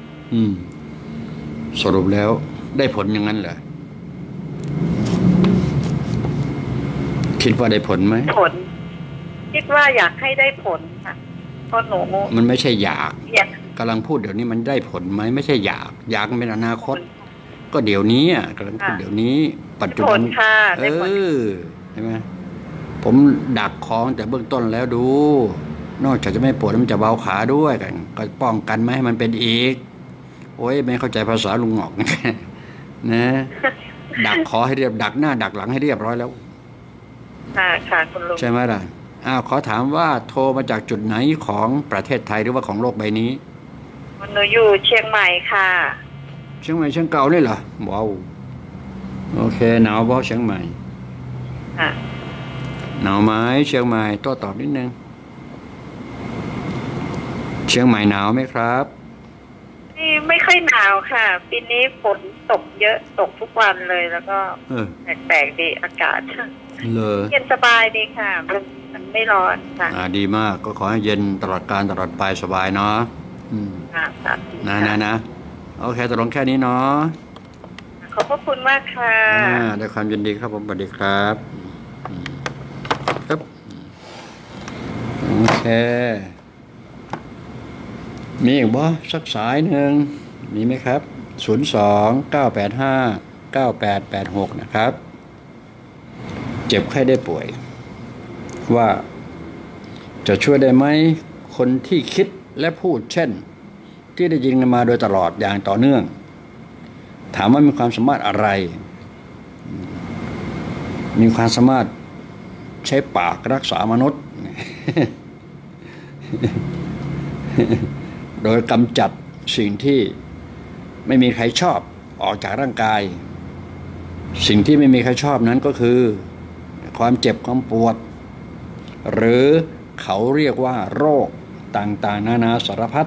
สรุปแล้วได้ผลอย่างนั้นเหรอคิดว่าได้ผลไหมผลคิดว่าอยากให้ได้ผลค่ะเพราะหนูมันไม่ใช่อยากกำลังพูดเดี๋ยวนี้มันได้ผลไหมไม่ใช่อยากเป็นอนาคตก็เดี๋ยวนี้กำลังพูดเดี๋ยวนี้ปัจจุบันใช่ไหมผมดักคล้องแต่เบื้องต้นแล้วดูนอกจากจะไม่ปวดมันจะเบาขาด้วยกันก็ป้องกันไม่ให้มันเป็นอีกโอ้ยไม่เข้าใจภาษาลุงหงอกนะดักคอให้เรียบดักหน้าดักหลังให้เรียบร้อยแล้วค่ะคุณลุงใช่ไหมล่ะขอถามว่าโทรมาจากจุดไหนของประเทศไทยหรือว่าของโลกใบนี้หนูอยู่เชียงใหม่ค่ะเชียงใหม่เชียงเก่าเลยเหรอว้าวโอเคหนาวบ่เชียงใหม่หนาวไหมเชียงใหม่โต้ตอบนิดนึงเชียงใหม่หนาวไหมครับไม่ค่อยหนาวค่ะปีนี้ฝนตกเยอะตกทุกวันเลยแล้วก็แปลกๆดีอากาศเย็นสบายดีค่ะมันไม่ร้อนค่ะดีมากก็ขอให้เย็นตลอดการตลอดไปสบายเนาะนะโอเคตกลงแค่นี้เนาะขอบพระคุณมากค่ะด้วยความยินดีครับผมสวัสดีครับโอเคมีอีกบ่สักสายหนึ่งมีไหมครับ02-985-9886นะครับเจ็บไข้ได้ป่วยว่าจะช่วยได้ไหมคนที่คิดและพูดเช่นที่ได้ยินกันมาโดยตลอดอย่างต่อเนื่องถามว่ามีความสามารถอะไรมีความสามารถใช้ปากรักษามนุษย์ โดยกำจัดสิ่งที่ไม่มีใครชอบออกจากร่างกายสิ่งที่ไม่มีใครชอบนั้นก็คือความเจ็บความปวดหรือเขาเรียกว่าโรคต่างๆนานาสารพัด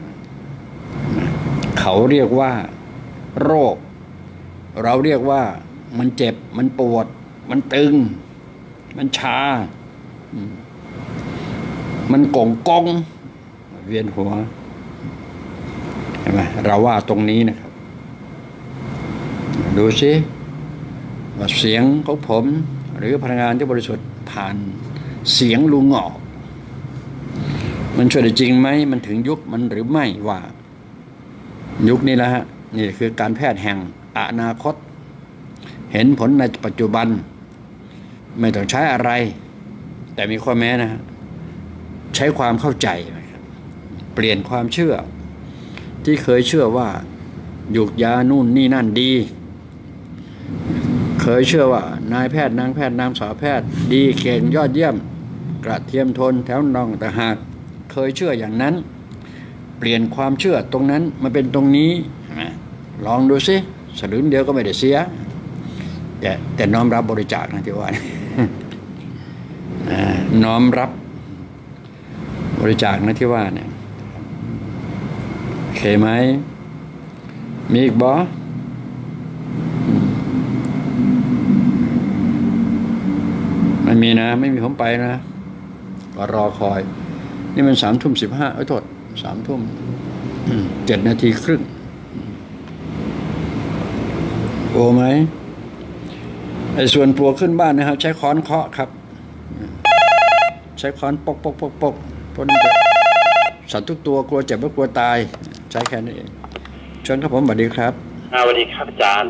เขาเรียกว่าโรคเราเรียกว่ามันเจ็บมันปวดมันตึงมันชามันกงเวียนหัวเห็นไหมเราว่าตรงนี้นะครับดูสิว่าเสียงของผมหรือพลังงานที่บริสุทธิ์ผ่านเสียงลุงหงอกมันช่วยได้จริงไหมมันถึงยุคมันหรือไม่ว่ายุคนี้แล้วฮะนี่คือการแพทย์แห่งอนาคตเห็นผลในปัจจุบันไม่ต้องใช้อะไรแต่มีข้อแม้นะฮะใช้ความเข้าใจนะครับเปลี่ยนความเชื่อที่เคยเชื่อว่าหยุกยานู่นนี่นั่นดีเคยเชื่อว่านายแพทย์นางแพทย์นางสาวแพทย์ดีเก่งยอดเยี่ยมกระเทียมทนแถวนองแต่หากเคยเชื่ออย่างนั้นเปลี่ยนความเชื่อตรงนั้นมาเป็นตรงนี้ลองดูสิสลึงเดียวก็ไม่ได้เสียแต่น้อมรับบริจาคนะที่ว่าน้อมรับบริจาคนะที่ว่าเนี่ยโอเคไหมมีอีกบ่ไม่มีนะไม่มีผมไปนะก็รอคอยนี่มัน3:15โทษ3:07 นาทีครึ่งโอ้ไหมไอ้ส่วนปลวกขึ้นบ้านนะครับใช้ค้อนเคาะครับใช้ค้อนปกเพราะนั่นสัตว์ทุกตัวกลัวเจ็บและกลัวตายใช้แค่นี้เองเชิญครับผมสวัสดีครับสวัสดีครับอาจารย์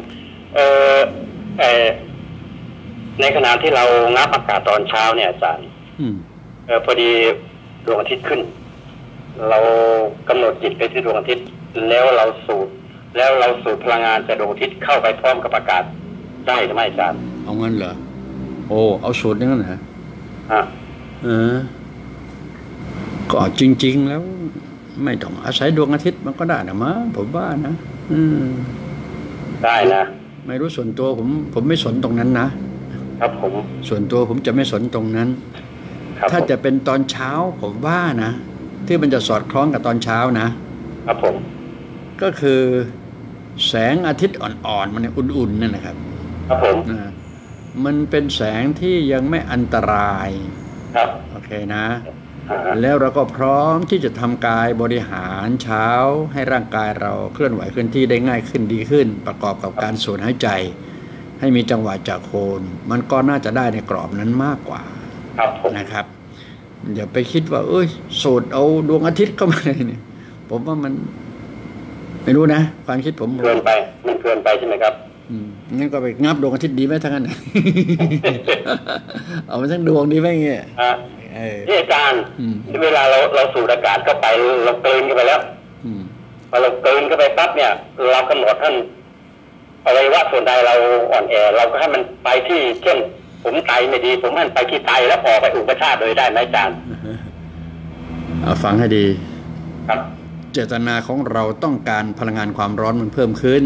ในขณะที่เรางับอากาศตอนเช้าเนี่ยอาจารย์พอดีดวงอาทิตย์ขึ้นเรากำหนดจิตไปที่ดวงอาทิตย์แล้วเราสูดพลังงานจากดวงอาทิตย์เข้าไปพร้อมกับอากาศได้หรือไม่อาจารย์เอางั้นเหรอโอ้เอาสูตรนั้นเหรอก็จริงๆแล้วไม่ต้องอาศัยดวงอาทิตย์มันก็ได้นะมั้งผมว่านะได้นะไม่รู้ส่วนตัวผมไม่สนตรงนั้นนะครับผมส่วนตัวผมจะไม่สนตรงนั้นถ้าจะเป็นตอนเช้าผมว่านะที่มันจะสอดคล้องกับตอนเช้านะครับผมก็คือแสงอาทิตย์อ่อนๆมันอุ่นๆนั่นนะครับครับผมมันเป็นแสงที่ยังไม่อันตรายครับโอเคนะแล้วเราก็พร้อมที่จะทำกายบริหารเช้าให้ร่างกายเราเคลื่อนไหวเคลื่อนที่ได้ง่ายขึ้นดีขึ้นประกอบกับการสูดหายใจให้มีจังหวะจากโคนมันก็น่าจะได้ในกรอบนั้นมากกว่านะครับอย่าไปคิดว่าสูดเอาดวงอาทิตย์เข้ามาเนี่ยผมว่ามันไม่รู้นะความคิดผมเกินไปมันเกินไปใช่ไหมครับงั้นก็ไปงับดวงอาทิตย์ดีไหมทั้งนั้น เอามาทั้งดวงดีไหมเงี้ยนี่อาจารย์เวลาเราสูดอากาศเข้าไปเราเกินเข้าไปแล้วพอเราเกินเข้าไปปั๊บเนี่ยเรากำหนดท่านอวัยวะส่วนใดเราอ่อนแอเราก็ให้มันไปที่เช่นผมไตไม่ดีผมให้มันไปที่ไตแล้วออกไปอุปชาติโดยได้ไหมอาจารย์ฟังให้ดีครับเจตนาของเราต้องการพลังงานความร้อนมันเพิ่มขึ้น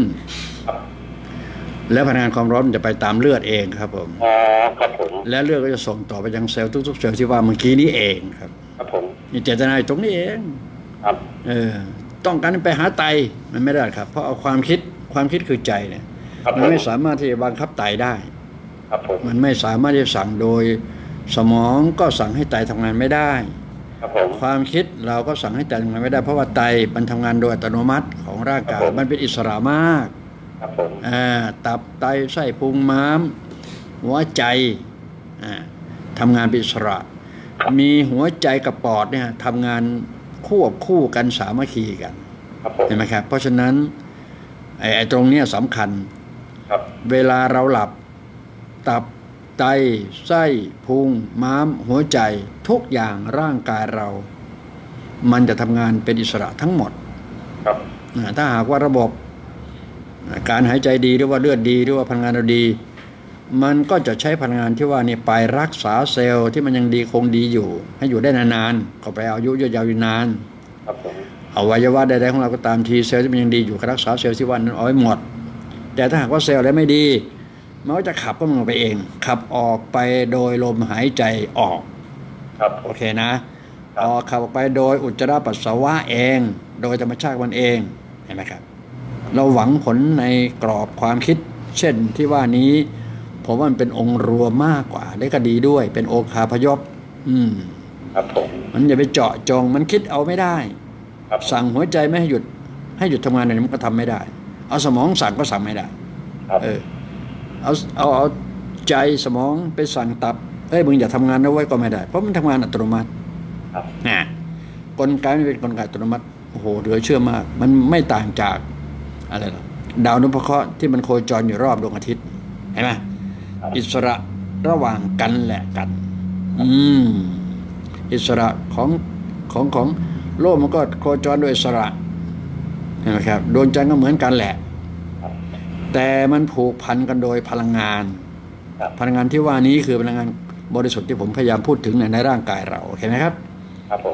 แล้วพลังงานความร้อนมันจะไปตามเลือดเองครับผมครับผมและเลือดก็จะส่งต่อไปยังเซลล์ทุกๆเซลล์ที่ว่าเมื่อกี้นี้เองครับครับผมนี่เจตนาตรงนี้เองครับต้องการไปหาไตมันไม่ได้ครับเพราะเอาความคิดคือใจเนี่ยมันไม่สามารถที่จะบังคับไตได้ครับผมมันไม่สามารถที่จะสั่งโดยสมองก็สั่งให้ไตทำงานไม่ได้ครับผมความคิดเราก็สั่งให้ไตทำงานไม่ได้เพราะว่าไตมันทำงานโดยอัตโนมัติของร่างกายมันเป็นอิสระมากครับผมตับไตไส้พุงม้ามหัวใจทำงานเป็นอิสระมีหัวใจกับปอดเนี่ยทำงานควบคู่กันสามัคคีกันเห็นไหมครับเพราะฉะนั้นไอ้ตรงนี้สำคัญเวลาเราหลับตับไตไส้พุงม้ามหัวใจทุกอย่างร่างกายเรามันจะทำงานเป็นอิสระทั้งหมดถ้าหากว่าระบบการหายใจดีหรือว่าเลือดดีหรือว่าพลังงานเราดีมันก็จะใช้พลังงานที่ว่านี่ไปรักษาเซลล์ที่มันยังดีคงดีอยู่ให้อยู่ได้นานๆก็ไปอายุยืดยาวอยู่นานอวัยวะใดๆของเราก็ตามทีเซลล์ที่มันยังดีอยู่ก็รักษาเซลล์ที่ว่านั้นเอาไว้หมดแต่ถ้าหากว่าเซลล์อะไรไม่ดีมันก็จะขับก็มันไปเองขับออกไปโดยลมหายใจออกโอเคนะขับออกไปโดยอุจจาระปัสสาวะเองโดยธรรมชาติมันเองเห็นไหมครับเราหวังผลในกรอบความคิดเช่นที่ว่านี้ผมว่ามันเป็นองค์รวมมากกว่าได้ก็ดีด้วยเป็นโอคาพยพครับผมมันอย่าไปเจาะจงมันคิดเอาไม่ได้สั่งหัวใจไม่ให้หยุดทำงานอะไรมันก็ทำไม่ได้เอาสมองสั่งก็สั่งไม่ได้เอาใจสมองไปสั่งตับมึงอย่าทำงานนะไว้ก็ไม่ได้เพราะมันทำงานอัตโนมัติกลไกมันเป็นกลไกอัตโนมัติโอ้โหเหลือเชื่อมากมันไม่ต่างจากอะไรหรอดาวนพเคราะห์ที่มันโคจรอยู่รอบดวงอาทิตย์เห็นไหมอิสระระหว่างกันและกันอิสระของโลกมันก็โคจรโดยอิสระเห็นไหมครับดวงจันทร์ก็เหมือนกันแหละแต่มันผูกพันกันโดยพลังงานที่ว่านี้คือพลังงานบริสุทธิ์ที่ผมพยายามพูดถึงในร่างกายเราโอเคไหมครับครับผม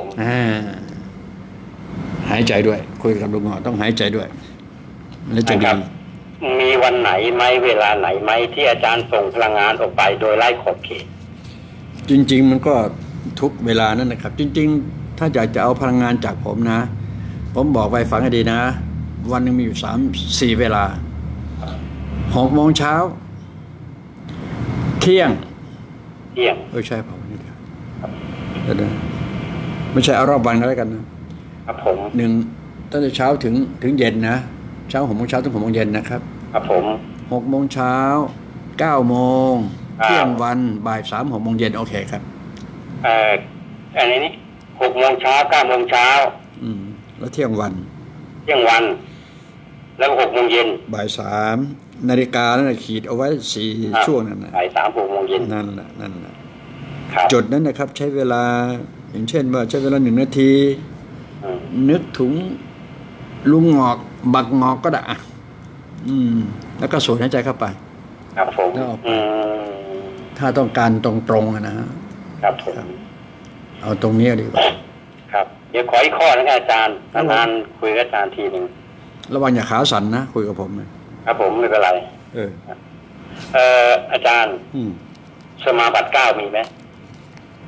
หายใจด้วยคุยกับลุงหมอต้องหายใจด้วยแล้วจะดีมีวันไหนไหมเวลาไหนไหมที่อาจารย์ส่งพลังงานออกไปโดยไร้ขอบเขตจริงๆมันก็ทุกเวลานั่นนะครับจริงๆถ้าอยากจะเอาพลังงานจากผมนะผมบอกไปฟังให้ดีนะวันนึงมีอยู่3-4เวลา6 โมงเช้าเที่ยงใช่ผมนี่ไม่ใช่เอารอบวันก็แล้วกันนะครับผม 1ตั้งแต่เช้าถึงเย็นนะเช้า6 โมงเช้าถึง6 โมงเย็นนะครับครับผม 6 โมงเช้า9 โมงเที่ยงวันบ่าย3 6 โมงเย็นโอเคครับอันนี้6 โมงเช้า9 โมงเช้าแล้วเที่ยงวันแล้ว6 โมงเย็นบ่าย3นาฬิกานั่นขีดเอาไว้4ช่วงนั้นนะบ่าย3 6 โมงเย็นนั่นแหละจุดนั้นนะครับใช้เวลาอย่างเช่นว่าใช้เวลา1 นาทีนึกถึงลุงงอกบักงอกก็ได้แล้วก็สูดหายใจเข้าไปครับผมแล้วออกไปถ้าต้องการตรงๆนะฮะครับผมเอาตรงนี้ดีกว่าครับเดี๋ยวขออีกข้อนะอาจารย์นานคุยกับอาจารย์ทีนึงระวังอย่าขาสั่นนะคุยกับผมนะครับผมไม่เป็นไรอาจารย์สมาบัติ9มีไหม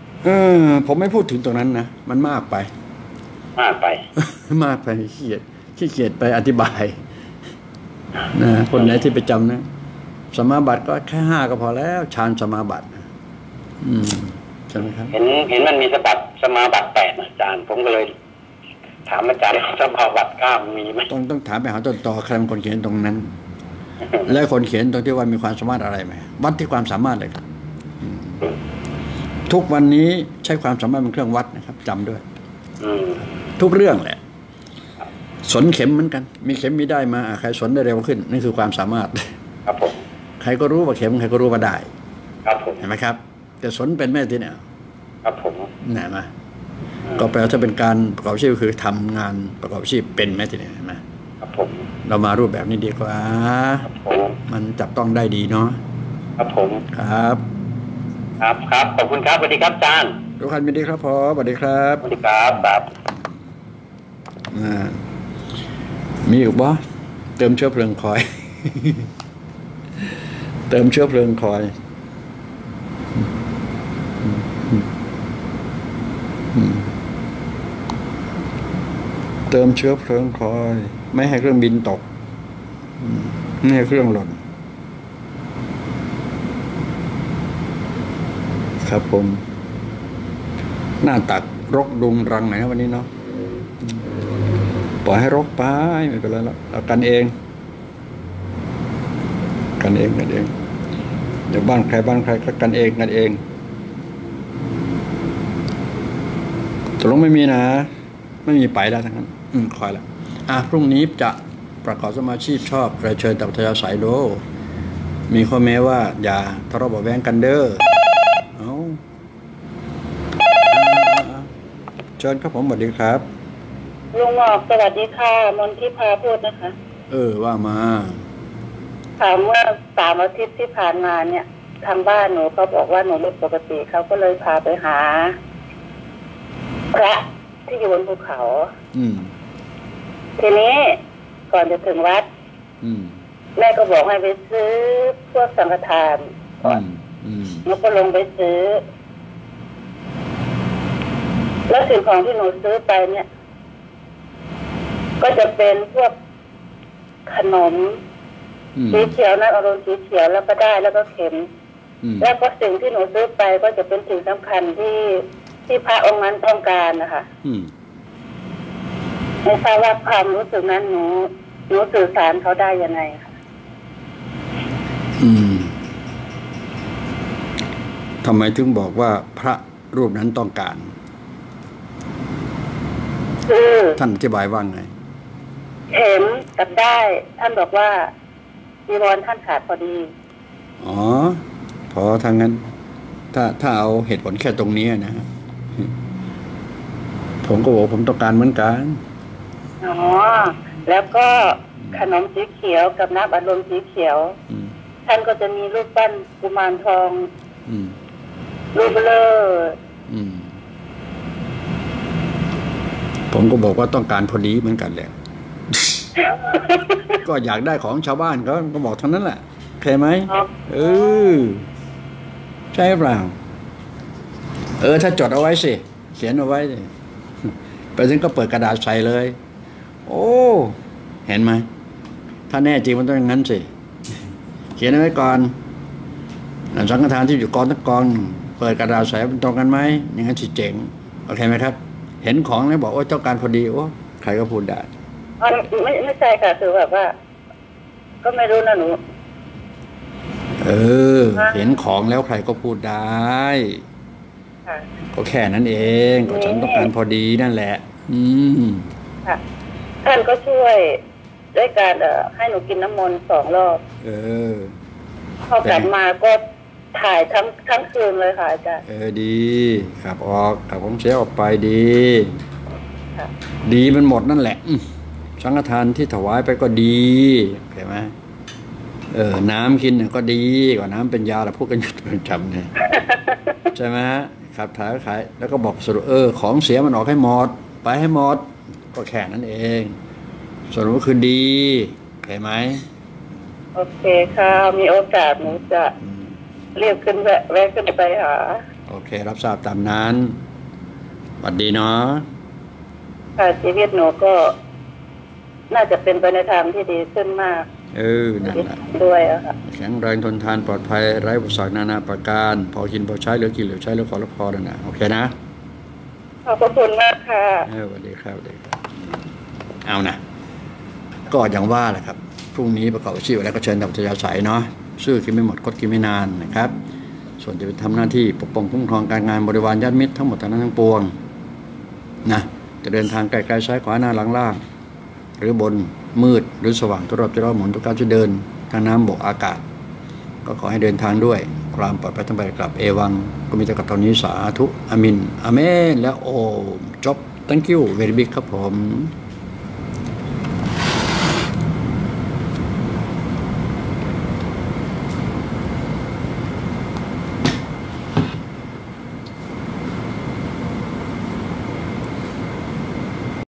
ผมไม่พูดถึงตรงนั้นนะมันมากไปเครีขี้เกียจไปอธิบายนะคนไหนที่ไปจำนะสมาบัติก็แค่5ก็พอแล้วฌานสมาบัติใช่ไหมครับเห็นมันมีสมาบัติ8อาจารย์ผมก็เลยถามอาจารย์สมาบัติ9มีไหมต้องถามไปหาต้นตอใครเป็นคนเขียนตรงนั้น และคนเขียนตรงที่ว่ามีความสามารถอะไรไหมวัดที่ความสามารถเลยครับทุกวันนี้ใช้ความสามารถเป็นเครื่องวัดนะครับจำด้วยทุกเรื่องแหละสนเข็มเหมือนกันมีเข็มมีได้มาใครสนได้เร็วขึ้นนี่คือความสามารถครับผมใครก็รู้ว่าเข็มใครก็รู้ว่าได้ครับผมเห็นไหมครับแต่สนเป็นแม่ที่เนี่ยครับผมไหนมาก็แปลว่าถ้าเป็นการประกอบอาชีพคือทำงานประกอบอาชีพเป็นแม่ที่เนี่ยเห็นไหมครับผมเรามารูปแบบนี้ดีกว่าครับผมมันจับต้องได้ดีเนาะครับผมครับครับขอบคุณครับสวัสดีครับอาจารย์ทุกท่านยินดีครับพ่อสวัสดีครับสวัสดีครับมีอีกบ่เติมเชื้อเพลิงคอย เติมเชื้อเพลิงคอยเติมเชื้อเพลิงคอยไม่ให้เครื่องบินตกไม่ให้เครื่องหล่นครับผมหน้าตักรกดุงรังไหนวันนี้เนาะปล่อยให้รกไปไม่เป็นไรแล้วเรากันเองเดี๋ยวบ้านใครก็กันเองตกลงไม่มีนะไม่มีไปได้ทั้งนั้นคอยแล้วพรุ่งนี้จะประกอบสมาชีพชอบกระเชิญตับทยาสายโลมีข้อแม้ว่าอย่าทะเลาะเบาะแว้งกันเด้อเชิญครับผมสวัสดีครับลุงหมอกสวัสดีค่ะมนทิพาพูดนะคะว่ามาถามว่า3 อาทิตย์ที่ผ่านมาเนี่ยทางบ้านหนูเขาบอกว่าหนูไม่ปกติเขาก็เลยพาไปหาพระที่อยู่บนภูเขาทีนี้ก่อนจะถึงวัดแม่ก็บอกให้ไปซื้อพวกสังฆทานก่อนหนูก็ลงไปซื้อแล้วสิ่งของที่หนูซื้อไปเนี่ยก็จะเป็นพวกขนมสีเขียวนะอารมณ์สีเขียวแล้วก็ได้แล้วก็เข็มแล้วก็สิ่งที่หนูซื้อไปก็จะเป็นสิ่งสำคัญที่พระองค์นั้นต้องการนะคะไม่ทราบว่าความรู้สึกนั้นหนูสื่อสารเขาได้ยังไงคะทำไมถึงบอกว่าพระรูปนั้นต้องการท่านอธิบายว่าไงเข็มกับได้ท่านบอกว่าจีวรท่านขาดพอดีพอทางนั้นถ้าเอาเหตุผลแค่ตรงนี้นะผมก็บอกผมต้องการเหมือนกันแล้วก็ขนมสีเขียวกับน้ำอัดลมสีเขียวท่านก็จะมีรูปปั้นกุมารทองรูปเบลอผมก็บอกว่าต้องการพอดีเหมือนกันแหละก็อยากได้ของชาวบ้านเขาก็บอกเท่านั้นแหละใช่ไหมใช่เปล่าถ้าจดเอาไว้สิเขียนเอาไว้สิไปถึงก็เปิดกระดาษใส่เลยโอ้เห็นไหมถ้าแน่จริงมันต้องอย่างนั้นสิเขียนเอาไว้ก่อนสังฆทานที่อยู่กองทั้งกองเปิดกระดาษใส่มันตรงกันไหมอย่างนั้นสิเจ๋งโอเคไหมครับเห็นของแล้วบอกว่าต้องการพอดีโอ้ใครก็พูดได้ไม่ใช่ค่ะคือแบบว่าก็ไม่รู้นะหนูเห็นของแล้วใครก็พูดได้ก็แค่นั้นเองก็ฉันต้องการพอดีนั่นแหละค่ะท่านก็ช่วยด้วยการให้หนูกินน้ำมนต์2 รอบพอกลับมาก็ถ่ายทั้งคืนเลยค่ะอาจารย์ดีขับออกขับของเสียออกไปดีดีมันหมดนั่นแหละสังฆทานที่ถวายไปก็ดีเห็นไหมน้ำกินก็ดีกว่าน้ำเป็นยาเราพูดกันอยู่ประจำเนี่ยใช่ไหมฮะขับถ่ายขายแล้วก็บอกสรุปของเสียมันออกให้หมดไปให้หมดก็แค่นั้นเองสรุปก็คือดีเห็นไหมโอเคค่ะมีโอกาสหนูจะเรียกขึ้นแวะขึ้นไปหาโอเครับทราบตามนั้นสวัสดีเนาะค่ะชีวิตหนูก็น่าจะเป็นไปในทางที่ดีขึ้นมากนั่นแหละด้วยอะค่ะแข็งแรงทนทานปลอดภัยไร้อุปสรรคนานาประการพอกินพอใช้เหลือกินเหลือใช้เหลือขอแล้วพอแล้วนะโอเคนะขอบคุณมากค่ะสวัสดีครับเอานะก็อย่างว่าแหละครับพรุ่งนี้ประกอบอาชีพอะไรก็เชิญตามอัธยาศัยเนาะซื่อกินไม่หมดคดกินไม่นานนะครับส่วนจะไปทำหน้าที่ปกป้องคุ้มครองการงานบริวารญาติมิตรทั้งหมดทั้งนั้นทั้งปวงนะจะเดินทางไกลๆซ้ายขวาหน้าหลังล่างหรือบนมืดหรือสว่างทุกรอบจะรอบหมุนทุกการจะเดินทางน้ำบกอากาศก็ขอให้เดินทางด้วยความปลอดภัยทั้งไปกลับเอวังก็มีแต่กับตอนนี้สาธุอามินอาเมนและโอจบ thank you very big ครับผม